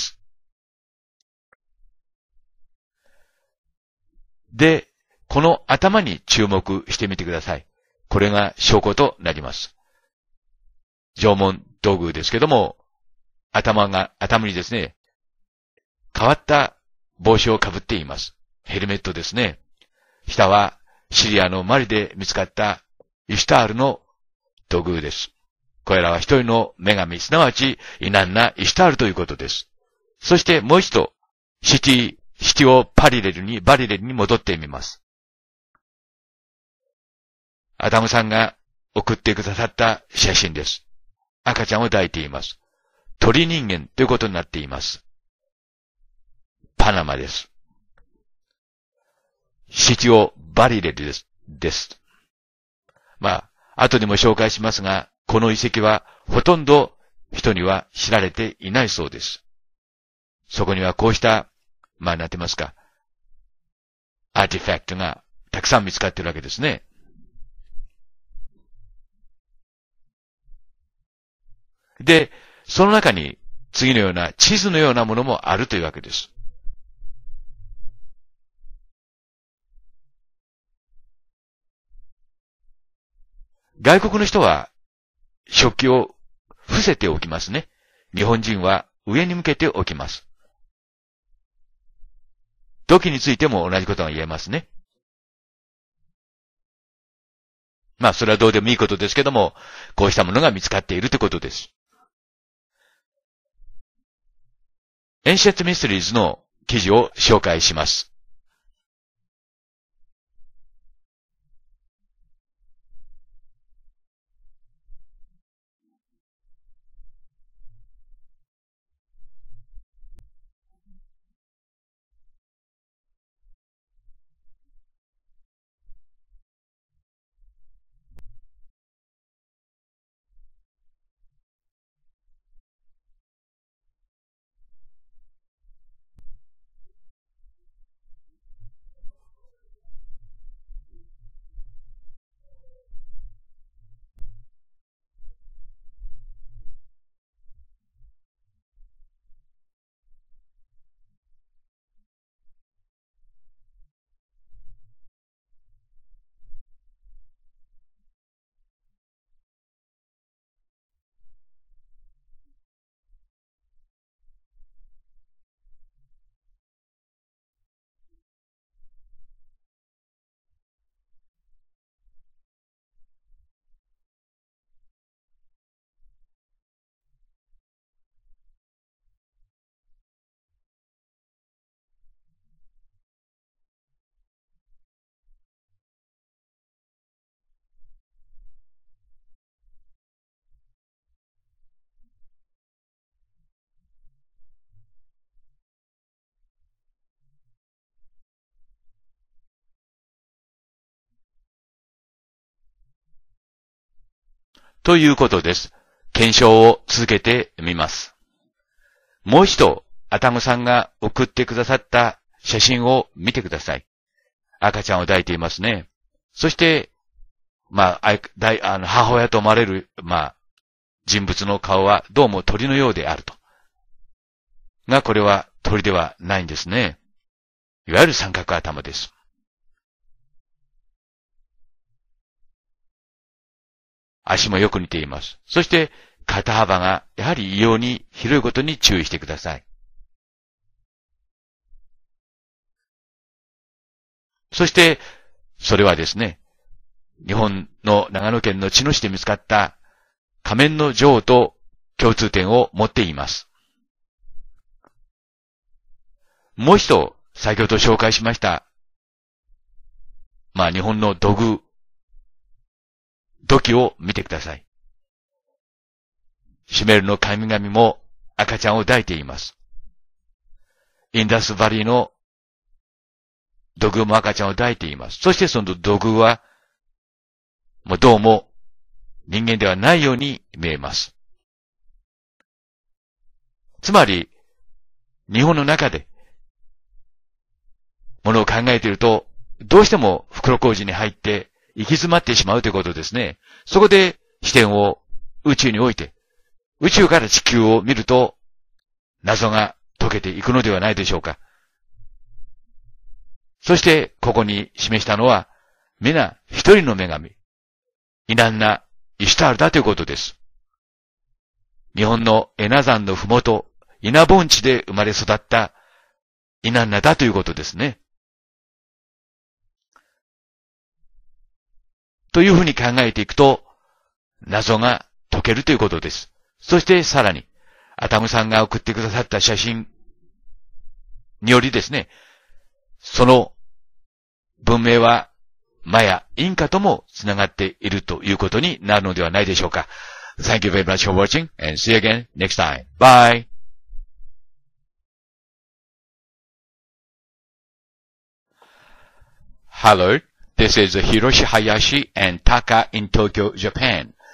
で、この頭に注目してみてください。これが証拠となります。縄文土偶ですけども、頭が、頭にですね、変わった帽子をかぶっています。ヘルメットですね。下はシリアのマリで見つかったイシュタールの土偶です。これらは一人の女神、すなわちイナンナ・イシュタールということです。そしてもう一度、シティ、シティオパリレルに、バリレルに戻ってみます。アダムさんが送ってくださった写真です。赤ちゃんを抱いています。鳥人間ということになっています。パナマです。シティオバリレルです。です。まあ、後でも紹介しますが、 この遺跡はほとんど人には知られていないそうです。そこにはこうした、まあ、なんて言いますか、アーティファクトがたくさん見つかっているわけですね。で、その中に次のような地図のようなものもあるというわけです。外国の人は食器を伏せておきますね。日本人は上に向けておきます。土器についても同じことが言えますね。まあ、それはどうでもいいことですけども、こうしたものが見つかっているということです。Ancient Mysteries の記事を紹介します。ということです。検証を続けてみます。もう一度、アタムさんが送ってくださった写真を見てください。赤ちゃんを抱いていますね。そして、まあ、あの母親と思われる、まあ、人物の顔はどうも鳥のようであると。が、これは鳥ではないんですね。いわゆる三角頭です。足もよく似ています。そして、肩幅がやはり異様に広いことに注意してください。そして、それはですね、日本の長野県の茅野市で見つかった仮面の女王と共通点を持っています。もう一度、先ほど紹介しました、まあ日本の土偶、土器を見てください。シュメールの神々も赤ちゃんを抱いています。インダスバリーの土偶も赤ちゃんを抱いています。そしてその土偶は、もうどうも人間ではないように見えます。つまり、日本の中で、ものを考えていると、どうしても袋小路に入って行き詰まってしまうということですね。そこで視点を宇宙に置いて、宇宙から地球を見ると、謎が解けていくのではないでしょうか。そして、ここに示したのは、皆一人の女神、イナンナ・イシュタールだということです。日本のエナ山のふもと、イナ盆地で生まれ育ったイナンナだということですね。というふうに考えていくと、謎が解けるということです。そしてさらに、アタムさんが送ってくださった写真によりですね、その文明はマヤ、インカともつながっているということになるのではないでしょうか。Thank you very much for watching and see you again next time. Bye! Hello, this is Hiroshi Hayashi and Taka in Tokyo, Japan.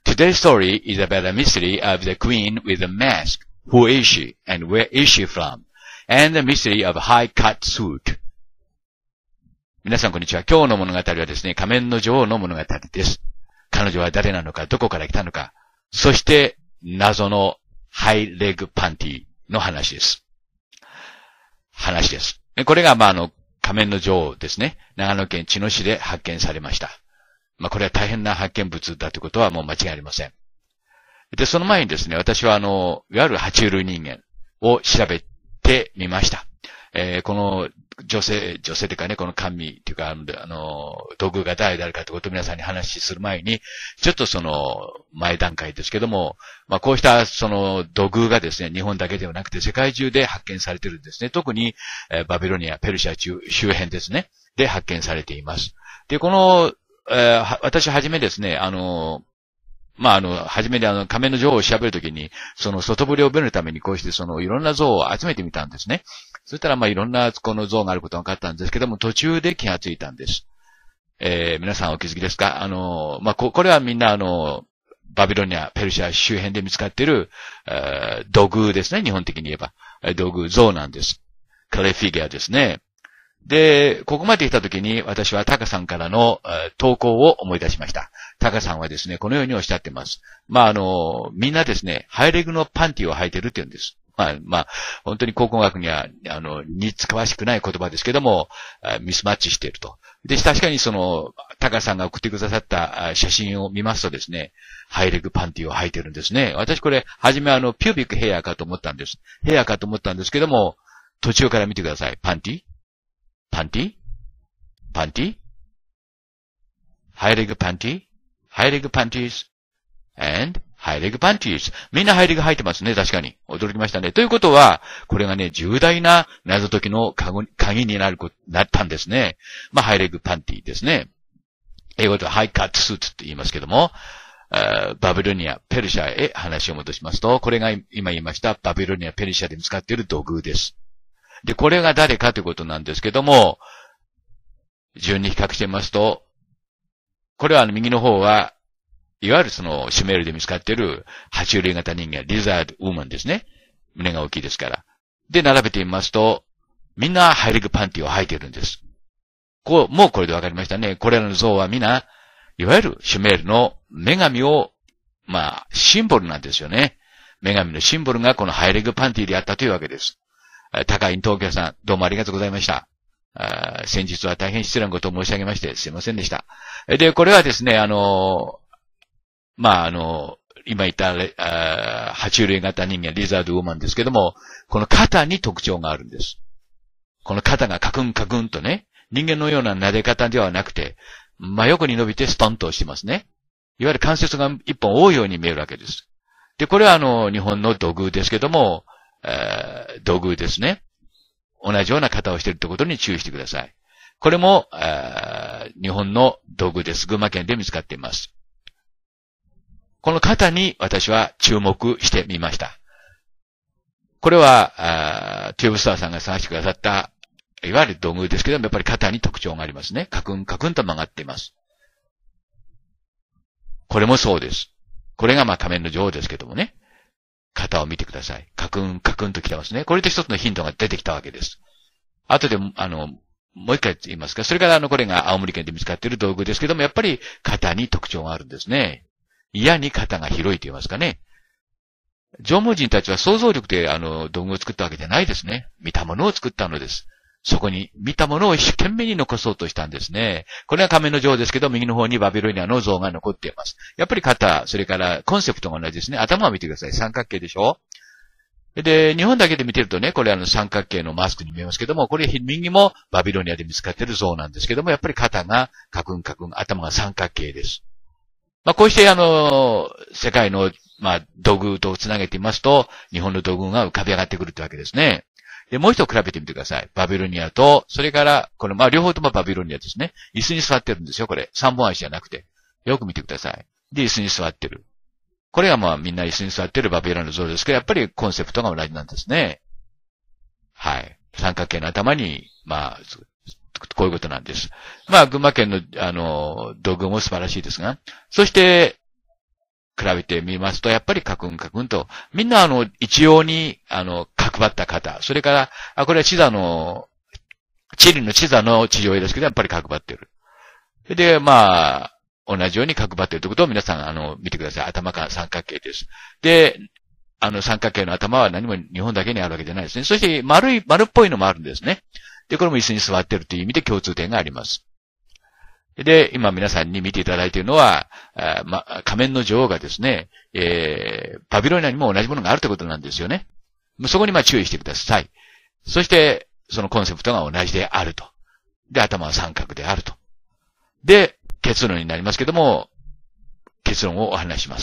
Today's story is about the mystery of the queen with the mask. Who is she and where is she from? And the mystery of high cut suit. 皆さんこんにちは。今日の物語はですね、仮面の女王の物語です。彼女は誰なのか、どこから来たのか、そして謎のハイレグパンティの話です。話です。これがまああの仮面の女王ですね。長野県茅野市で発見されました。まあこれは大変な発見物だということはもう間違いありません。で、その前にですね、私はあの、いわゆる爬虫類人間を調べてみました。えー、この女性、女性というかね、この神っていうか、あの、道具が誰であるかということを皆さんに話しする前に、ちょっとその、前段階ですけども、まあこうしたその土偶がですね、日本だけではなくて世界中で発見されているんですね。特に、えー、バビロニア、ペルシャ中周辺ですね、で発見されています。で、この、えー、私はじめですね、あの、まあ、あの、はじめにあの、仮面の女王を調べるときに、その外堀を埋めるためにこうしてそのいろんな像を集めてみたんですね。そしたらまあいろんなこの像があることが分かったんですけども、途中で気がついたんです。えー、皆さんお気づきですか？あの、まあ、こ、これはみんなあの、バビロニア、ペルシャ周辺で見つかっている、えー、土偶ですね。日本的に言えば。土偶、像なんです。クレフィギュアですね。で、ここまで来たときに私はタカさんからの、えー、投稿を思い出しました。タカさんはですね、このようにおっしゃってます。まあ、あの、みんなですね、ハイレグのパンティを履いてるって言うんです。まあ、まあ、本当に考古学には、あの、に使わしくない言葉ですけども、ミスマッチしていると。で、確かにその、タカさんが送ってくださった写真を見ますとですね、ハイレグパンティを履いてるんですね。私これ、はじめあの、ピュービックヘアかと思ったんです。ヘアかと思ったんですけども、途中から見てください。パンティパンティパンティハイレグパンティハイレグパンティーズ and ハイレグパンティーズ。みんなハイレグ履いてますね。確かに。驚きましたね。ということは、これがね、重大な謎解きの鍵になること、なったんですね。まあ、ハイレグパンティーですね。英語ではハイカットスーツって言いますけども、バビロニア、ペルシャへ話を戻しますと、これが今言いましたバビロニア、ペルシャで見つかっている土偶です。で、これが誰かということなんですけども、順に比較してみますと、これはあの右の方は、いわゆるそのシュメールで見つかっている爬虫類型人間、リザードウーマンですね。胸が大きいですから。で、並べてみますと、みんなハイレグパンティを履いているんです。こう、もうこれでわかりましたね。これらの像はみんな、いわゆるシュメールの女神を、まあ、シンボルなんですよね。女神のシンボルがこのハイレグパンティであったというわけです。高井東京さん、どうもありがとうございました。あ先日は大変失礼なことを申し上げまして、すいませんでした。で、これはですね、あの、まあ、あの、今言った、あ爬虫類型人間、リザードウーマンですけども、この肩に特徴があるんです。この肩がカクンカクンとね、人間のような撫で方ではなくて、真横に伸びてストンとしてますね。いわゆる関節が一本多いように見えるわけです。で、これはあの、日本の土偶ですけども、土偶ですね。同じような型をしているということに注意してください。これも、日本の土偶です。群馬県で見つかっています。この型に私は注目してみました。これは、テューブスターさんが探してくださった、いわゆる土偶ですけども、やっぱり型に特徴がありますね。カクンカクンと曲がっています。これもそうです。これがまあ仮面の女王ですけどもね。型を見てください。カクンカクンと来てますね。これで一つのヒントが出てきたわけです。後で、あの、もう一回言いますか。それからあの、これが青森県で見つかっている道具ですけども、やっぱり型に特徴があるんですね。嫌に型が広いと言いますかね。縄文人たちは想像力であの、道具を作ったわけじゃないですね。見たものを作ったのです。そこに見たものを一生懸命に残そうとしたんですね。これは仮面の女王ですけど、右の方にバビロニアの像が残っています。やっぱり型、それからコンセプトが同じですね。頭を見てください。三角形でしょ？で、日本だけで見てるとね、これあの三角形のマスクに見えますけども、これ右もバビロニアで見つかっている像なんですけども、やっぱり肩がカクンカクン、頭が三角形です。まあ、こうしてあの、世界の、まあ、土偶とつなげてみますと、日本の土偶が浮かび上がってくるってわけですね。で、もう一度比べてみてください。バビロニアと、それから、これ、まあ、両方ともバビロニアですね。椅子に座ってるんですよ、これ。三本足じゃなくて。よく見てください。で、椅子に座ってる。これがまあ、みんな椅子に座ってるバビロニアの像ですけど、やっぱりコンセプトが同じなんですね。はい。三角形の頭に、まあ、こういうことなんです。まあ、群馬県の、あの、土偶も素晴らしいですが。そして、 比べてみますと、やっぱりカクンカクンと、みんなあの、一様に、あの、角張った方、それから、あ、これはチザの、チリのチザの治療医ですけど、やっぱり角張ってる。で、まあ、同じように角張ってるということを皆さん、あの、見てください。頭が三角形です。で、あの、三角形の頭は何も日本だけにあるわけじゃないですね。そして、丸い、丸っぽいのもあるんですね。で、これも椅子に座ってるという意味で共通点があります。で、今皆さんに見ていただいているのは、あま、仮面の女王がですね、えー、バビロニアにも同じものがあるということなんですよね。そこにまあ注意してください。そして、そのコンセプトが同じであると。で、頭は三角であると。で、結論になりますけども、結論をお話します。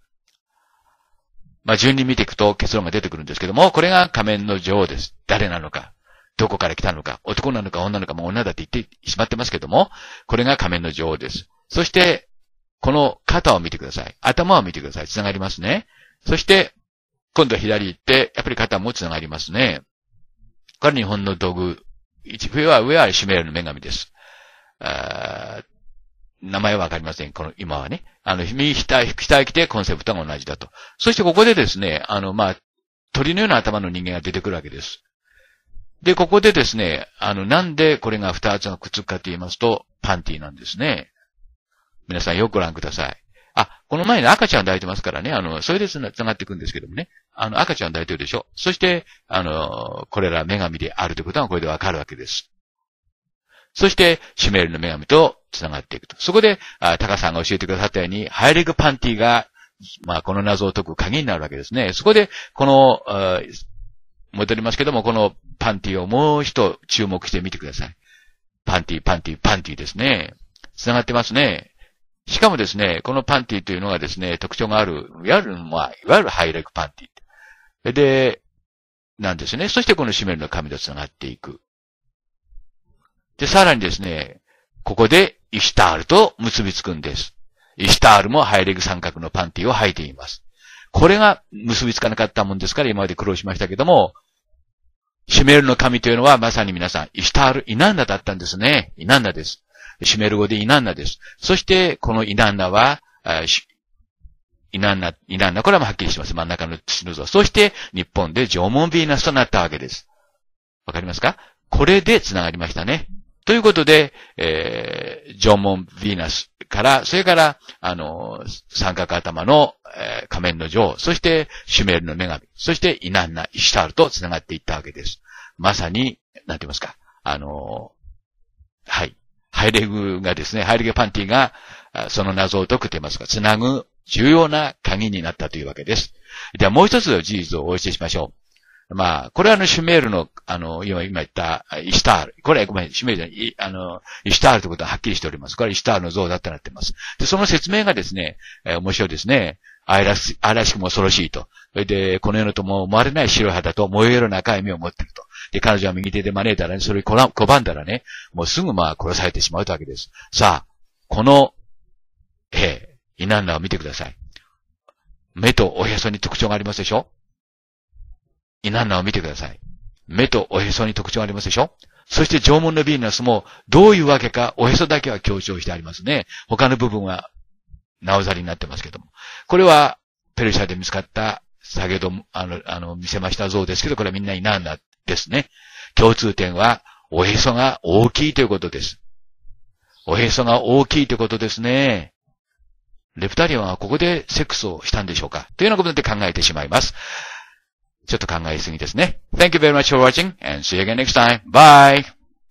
まあ、順に見ていくと結論が出てくるんですけども、これが仮面の女王です。誰なのか。どこから来たのか、男なのか女なのか、もう女だって言ってしまってますけども、これが仮面の女王です。そして、この肩を見てください。頭を見てください。繋がりますね。そして、今度は左行って、やっぱり肩も繋がりますね。これ日本の道具。上は、上はシュメールの女神です。あ名前はわかりません。この、今はね。あの、右下、下へ来てコンセプトが同じだと。そしてここでですね、あの、まあ、鳥のような頭の人間が出てくるわけです。で、ここでですね、あの、なんでこれが二つがくっつくかと言いますと、パンティなんですね。皆さんよくご覧ください。あ、この前に赤ちゃん抱いてますからね、あの、それで繋がっていくんですけどもね。あの、赤ちゃん抱いてるでしょ。そして、あの、これら女神であるということがこれでわかるわけです。そして、シュメールの女神と繋がっていくと。そこで、あタカさんが教えてくださったように、ハイレグパンティが、まあ、この謎を解く鍵になるわけですね。そこで、この、戻りますけども、このパンティをもう一度注目してみてください。パンティ、パンティ、パンティですね。繋がってますね。しかもですね、このパンティというのがですね、特徴がある、いわゆる、まあ、いわゆるハイレグパンティ。で、なんですね。そしてこのシュメールの神と繋がっていく。で、さらにですね、ここでイシュタールと結びつくんです。イシュタールもハイレグ三角のパンティを履いています。これが結びつかなかったもんですから今まで苦労しましたけども、シュメールの神というのはまさに皆さん、イシュタール、イナンナだったんですね。イナンナです。シュメール語でイナンナです。そして、このイナンナは、イナンナ、イナンナ、これはもうはっきりします。真ん中の土の像。そして、日本で縄文ヴィーナスとなったわけです。わかりますか？これで繋がりましたね。ということで、えー、縄文ヴィーナスから、それから、あの、三角頭の、えー、仮面の女王、そして、シュメールの女神、そして、イナンナ、イシュタールと繋がっていったわけです。まさに、なんて言いますか、あの、はい。ハイレグがですね、ハイレグパンティが、その謎を解くと言いますか、繋ぐ重要な鍵になったというわけです。では、もう一つの事実をお教えしましょう。まあ、これはあの、シュメールの、あの、今、今言った、イシュタール。これはごめん、シュメールじゃない、あの、イシュタールということははっきりしております。これはイシュタールの像だってなっています。で、その説明がですね、えー、面白いですね。愛らし、愛らしくも恐ろしいと。それで、この世のとも思われない白い肌と燃える赤い目を持っていると。で、彼女は右手で招いたらね、それを拒んだらね、もうすぐまあ殺されてしまうわけです。さあ、この、えー、イナンナを見てください。目とおへそに特徴がありますでしょ？イナンナを見てください。目とおへそに特徴がありますでしょ？そして縄文のヴィーナスもどういうわけかおへそだけは強調してありますね。他の部分はなおざりになってますけども。これはペルシャで見つかった先ほどあの、あの、見せました像ですけど、これはみんなイナンナですね。共通点はおへそが大きいということです。おへそが大きいということですね。レプタリアンはここでセックスをしたんでしょうかというようなことで考えてしまいます。ちょっと考えすぎですね。Thank you very much for watching and see you again next time. Bye!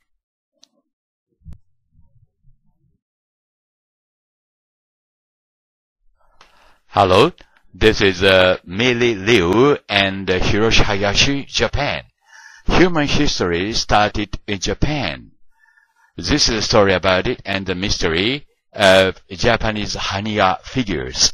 Hello, this is uh, Mili Liu and uh, Hiroshi Hayashi, Japan. Human history started in Japan. This is a story about it and the mystery of Japanese Haniya figures.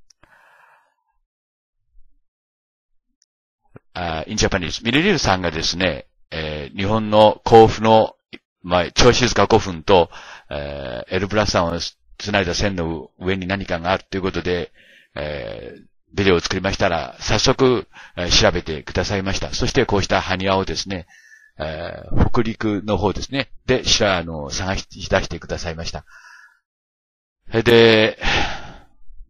Uh, in Japanese, ミリリルさんがですね、えー、日本の甲府の、まあ、超静か古墳と、えー、エルブラスさんをつないだ線の上に何かがあるということで、えー、ビデオを作りましたら、早速、えー、調べてくださいました。そしてこうした埴輪をですね、えー、北陸の方ですね、で、あの、探し出してくださいました。で、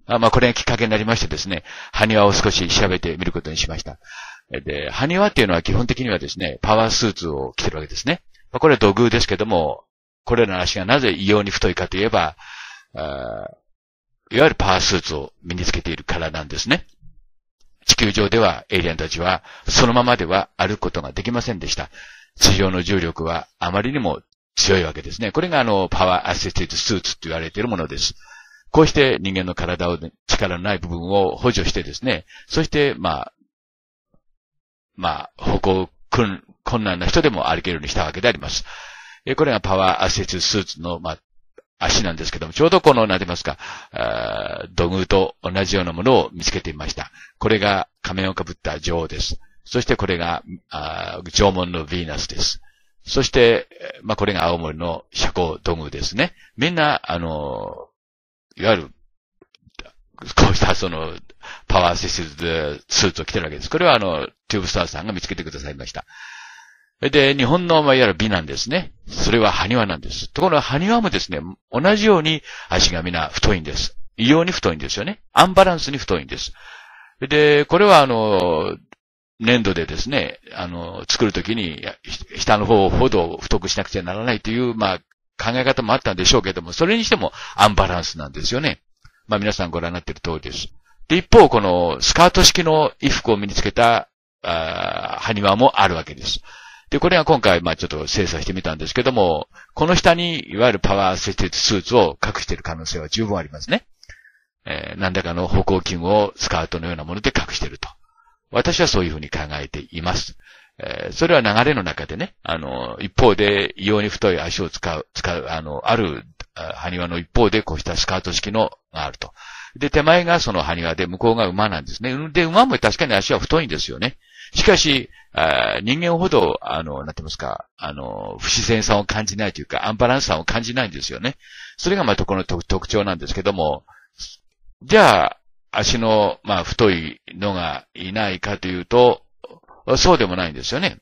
あまあ、これがきっかけになりましてですね、埴輪を少し調べてみることにしました。で、埴輪っていうのは基本的にはですね、パワースーツを着てるわけですね。まあ、これは土偶ですけども、これらの足がなぜ異様に太いかといえば、あいわゆるパワースーツを身につけているからなんですね。地球上ではエイリアンたちはそのままでは歩くことができませんでした。地上の重力はあまりにも強いわけですね。これがあの、パワーアシスティッドスーツと言われているものです。こうして人間の体を、力のない部分を補助してですね、そして、まあ、まあ、歩行困難な人でも歩けるようにしたわけであります。これがパワーアシスティッドスーツの、まあ、足なんですけども、ちょうどこの、何て言いますか、土偶と同じようなものを見つけていました。これが仮面をかぶった女王です。そしてこれが、縄文のヴィーナスです。そして、まあ、これが青森の社交土偶ですね。みんな、あの、いわゆる、こうしたその、パワーアシスティスーツを着てるわけです。これはあの、テューブスターさんが見つけてくださいました。で、日本の、まあ、いわゆる美なんですね。それは埴輪なんです。ところが埴輪もですね、同じように足がみんな太いんです。異様に太いんですよね。アンバランスに太いんです。で、これはあの、粘土でですね、あの、作るときに、下の方ほど太くしなくちゃならないという、まあ、考え方もあったんでしょうけども、それにしてもアンバランスなんですよね。まあ皆さんご覧になっている通りです。で、一方、このスカート式の衣服を身につけた、あ埴輪もあるわけです。で、これが今回、まあちょっと精査してみたんですけども、この下に、いわゆるパワーアシスティッドスーツを隠している可能性は十分ありますね。えー、何らかの歩行器具をスカートのようなもので隠していると。私はそういうふうに考えています。えー、それは流れの中でね、あの、一方で異様に太い足を使う、使う、あの、ある埴輪の一方でこうしたスカート式のがあると。で、手前がその埴輪で向こうが馬なんですね。で、馬も確かに足は太いんですよね。しかし、あ人間ほど、あの、なんて言いますか、あの、不自然さを感じないというか、アンバランスさを感じないんですよね。それがまたこの特徴なんですけども、じゃあ、足の、まあ、太いのがいないかというと、そうでもないんですよね。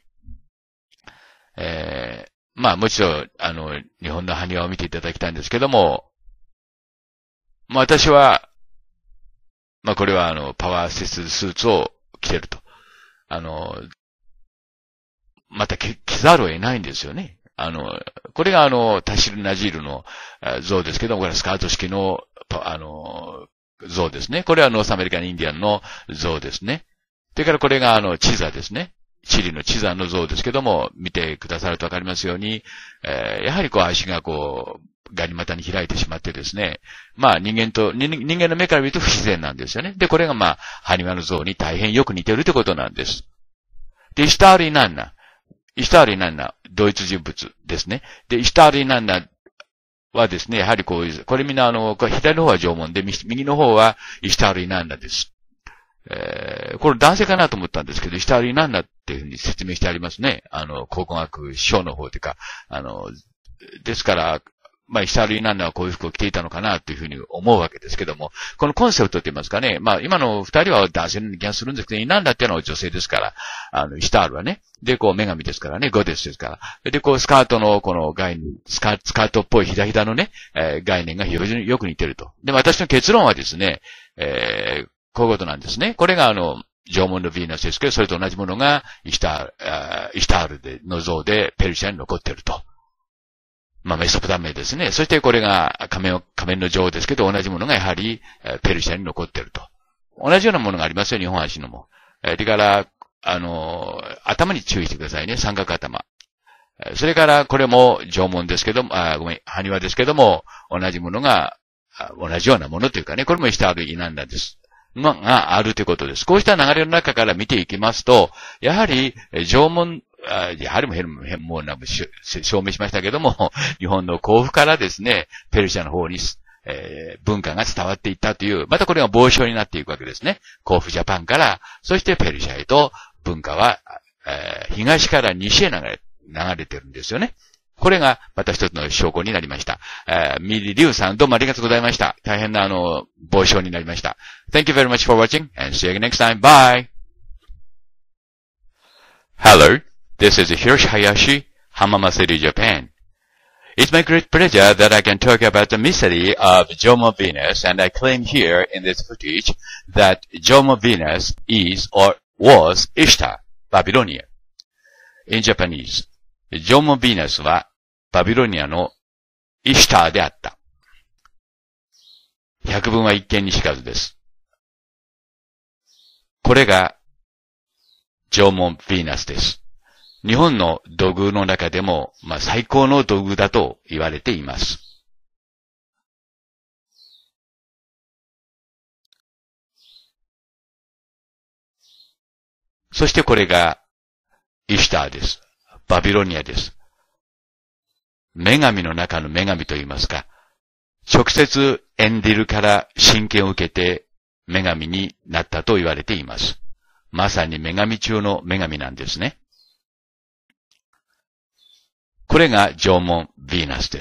えー、まあ、もちろん、あの、日本の埴輪を見ていただきたいんですけども、まあ、私は、まあ、これは、あの、パワーアシストスーツを着てると。あの、また着ざるを得ないんですよね。あの、これがあの、タシル・ナジールの像ですけども、これはスカート式の、あの、像ですね。これはノースアメリカン・インディアンの像ですね。それからこれがあの、チザですね。チリのチザの像ですけども、見てくださるとわかりますように、えー、やはりこう足がこう、ガニ股に開いてしまってですね。まあ人間と、人間の目から見ると不自然なんですよね。で、これがまあ、埴輪の像に大変よく似てるってことなんです。で、イシュタール・イナンナ。イシュタール・イナンナ、ドイツ人物ですね。で、イシュタール・イナンナはですね、やはりこういう、これみんなあの、左の方は縄文で、右の方はイシュタール・イナンナです。えー、これ男性かなと思ったんですけど、イシュタール・イナンナっていうふうに説明してありますね。あの、考古学書の方というか、あの、ですから、まあ、イシュタール・イナンナはこういう服を着ていたのかなというふうに思うわけですけども、このコンセプトって言いますかね、まあ、今の二人は男性の気がするんですけど、イナンナっていうのは女性ですから、あの、イシュタールはね、で、こう、女神ですからね、ゴデスですから。で、こう、スカートのこの概念、スカ、スカートっぽいひだひだのね、えー、概念が非常によく似てると。で、私の結論はですね、えー、こういうことなんですね。これがあの、縄文のヴィーナスですけど、それと同じものがイシュタール、イシュタールでの像でペルシャに残っていると。まあ、メソポタミアですね。そしてこれが仮面、仮面の女王ですけど、同じものがやはりペルシャに残っていると。同じようなものがありますよ、日本足のも。えー、それから、あの、頭に注意してくださいね、三角頭。それから、これも縄文ですけども、あ、ごめん、埴輪ですけども、同じものが、同じようなものというかね、これもイシュタール・イナンナです。があるということです。こうした流れの中から見ていきますと、やはり、縄文、やはりも変、もうなんか証明しましたけども、日本の甲府からですね、ペルシャの方に、えー、文化が伝わっていったという、またこれが傍証になっていくわけですね。甲府ジャパンから、そしてペルシャへと文化は、えー、東から西へ流れ、流れてるんですよね。これがまた一つの証拠になりました。えー、ミリリュウさんどうもありがとうございました。大変なあの、傍証になりました。Thank you very much for watching and see you next time. Bye! Hello, this is Hiroshi Hayashi, Hamama City, Japan. It's my great pleasure that I can talk about the mystery of Jomo Venus, and I claim here in this footage that Jomo Venus is or was Ishtar, Babylonia. In Japanese, Jomo Venus はバビロニアのイシュターであった。百聞は一見にしかずです。これが縄文ヴィーナスです。日本の土偶の中でも、まあ、最高の土偶だと言われています。そしてこれがイシュターです。バビロニアです。女神の中の女神と言いますか、直接エンディルから神権を受けて女神になったと言われています。まさに女神中の女神なんですね。これが縄文ヴィーナスです。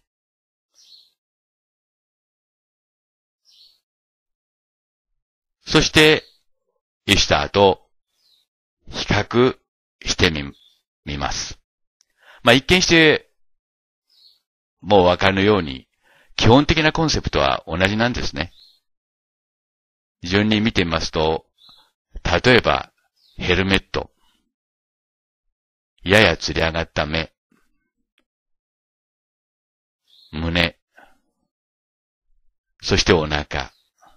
そして、イシュターと比較してみ、みます。まあ、一見して、もうわかるように、基本的なコンセプトは同じなんですね。順に見てみますと、例えば、ヘルメット。やや吊り上がった目。胸。そしてお腹。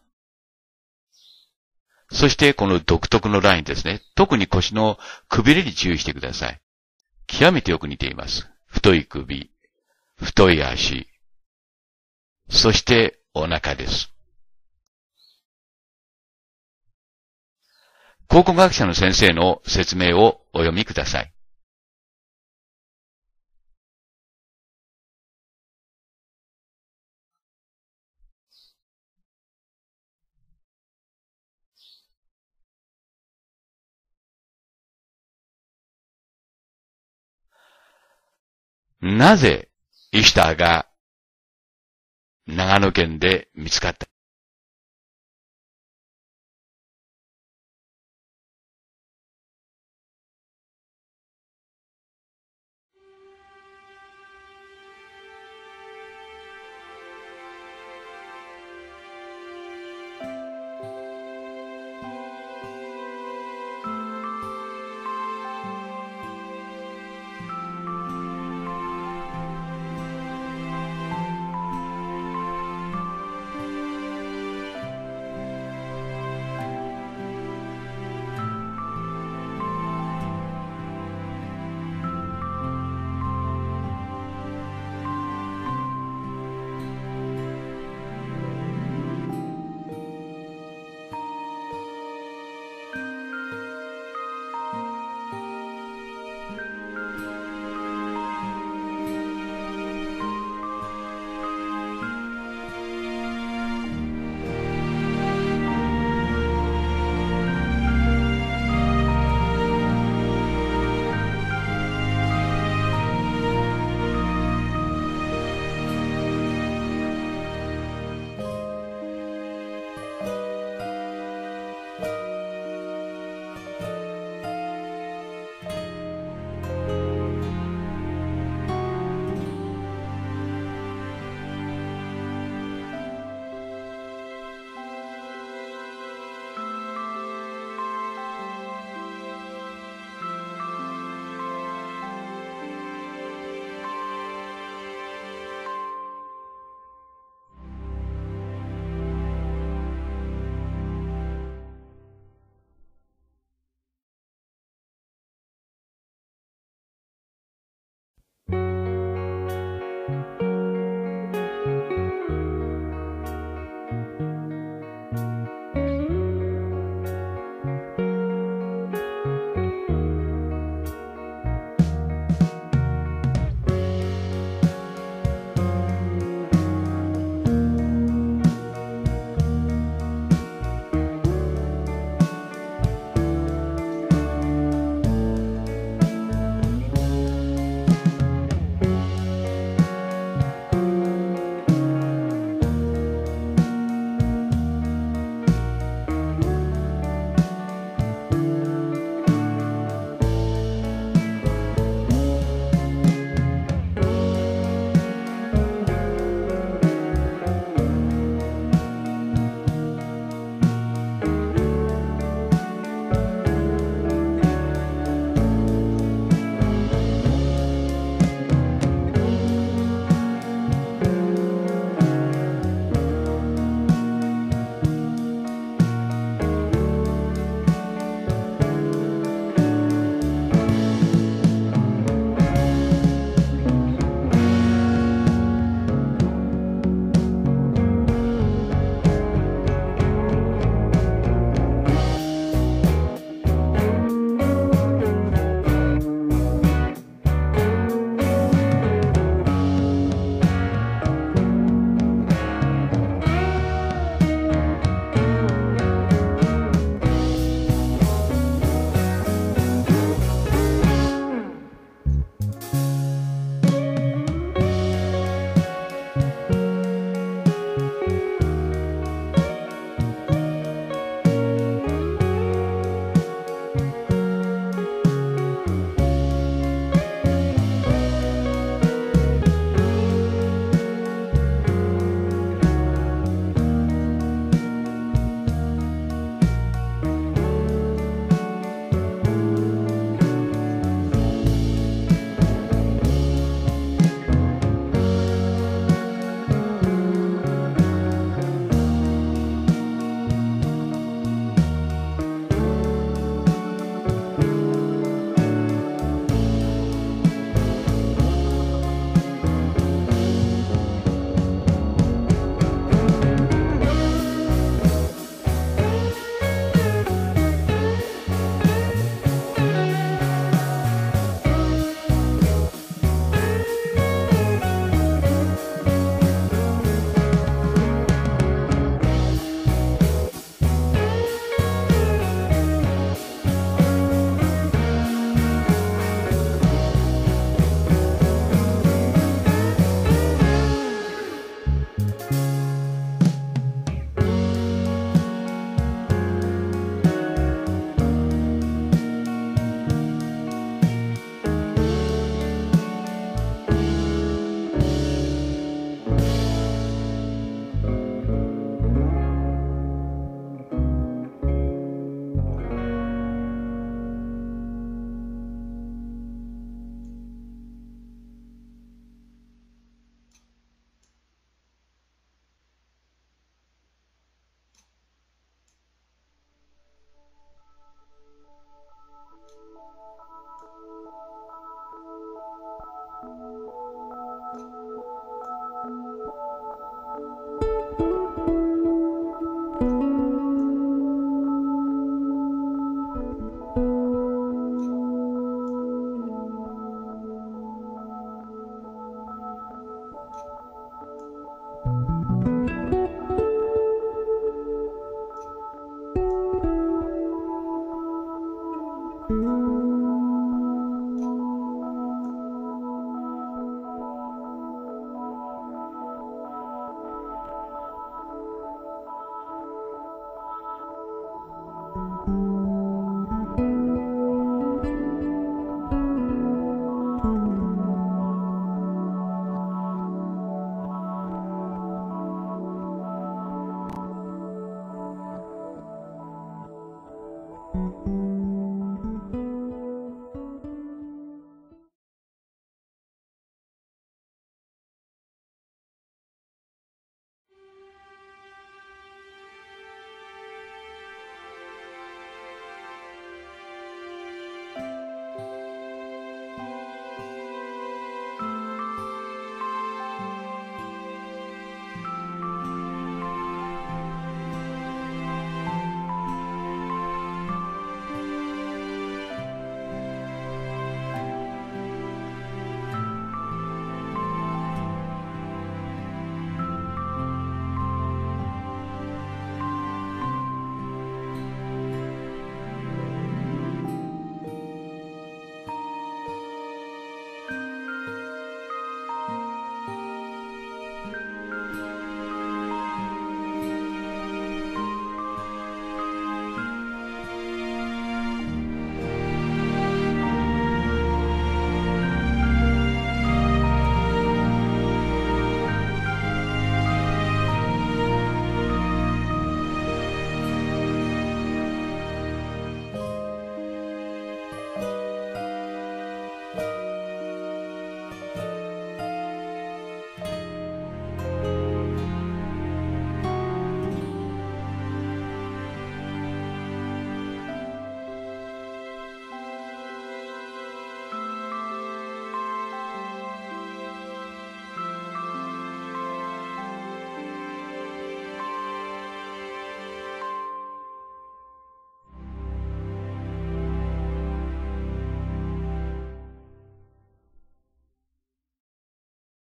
そしてこの独特のラインですね。特に腰のくびれに注意してください。極めてよく似ています。太い首、太い足、そしてお腹です。考古学者の先生の説明をお読みください。なぜイシュターが長野県で見つかった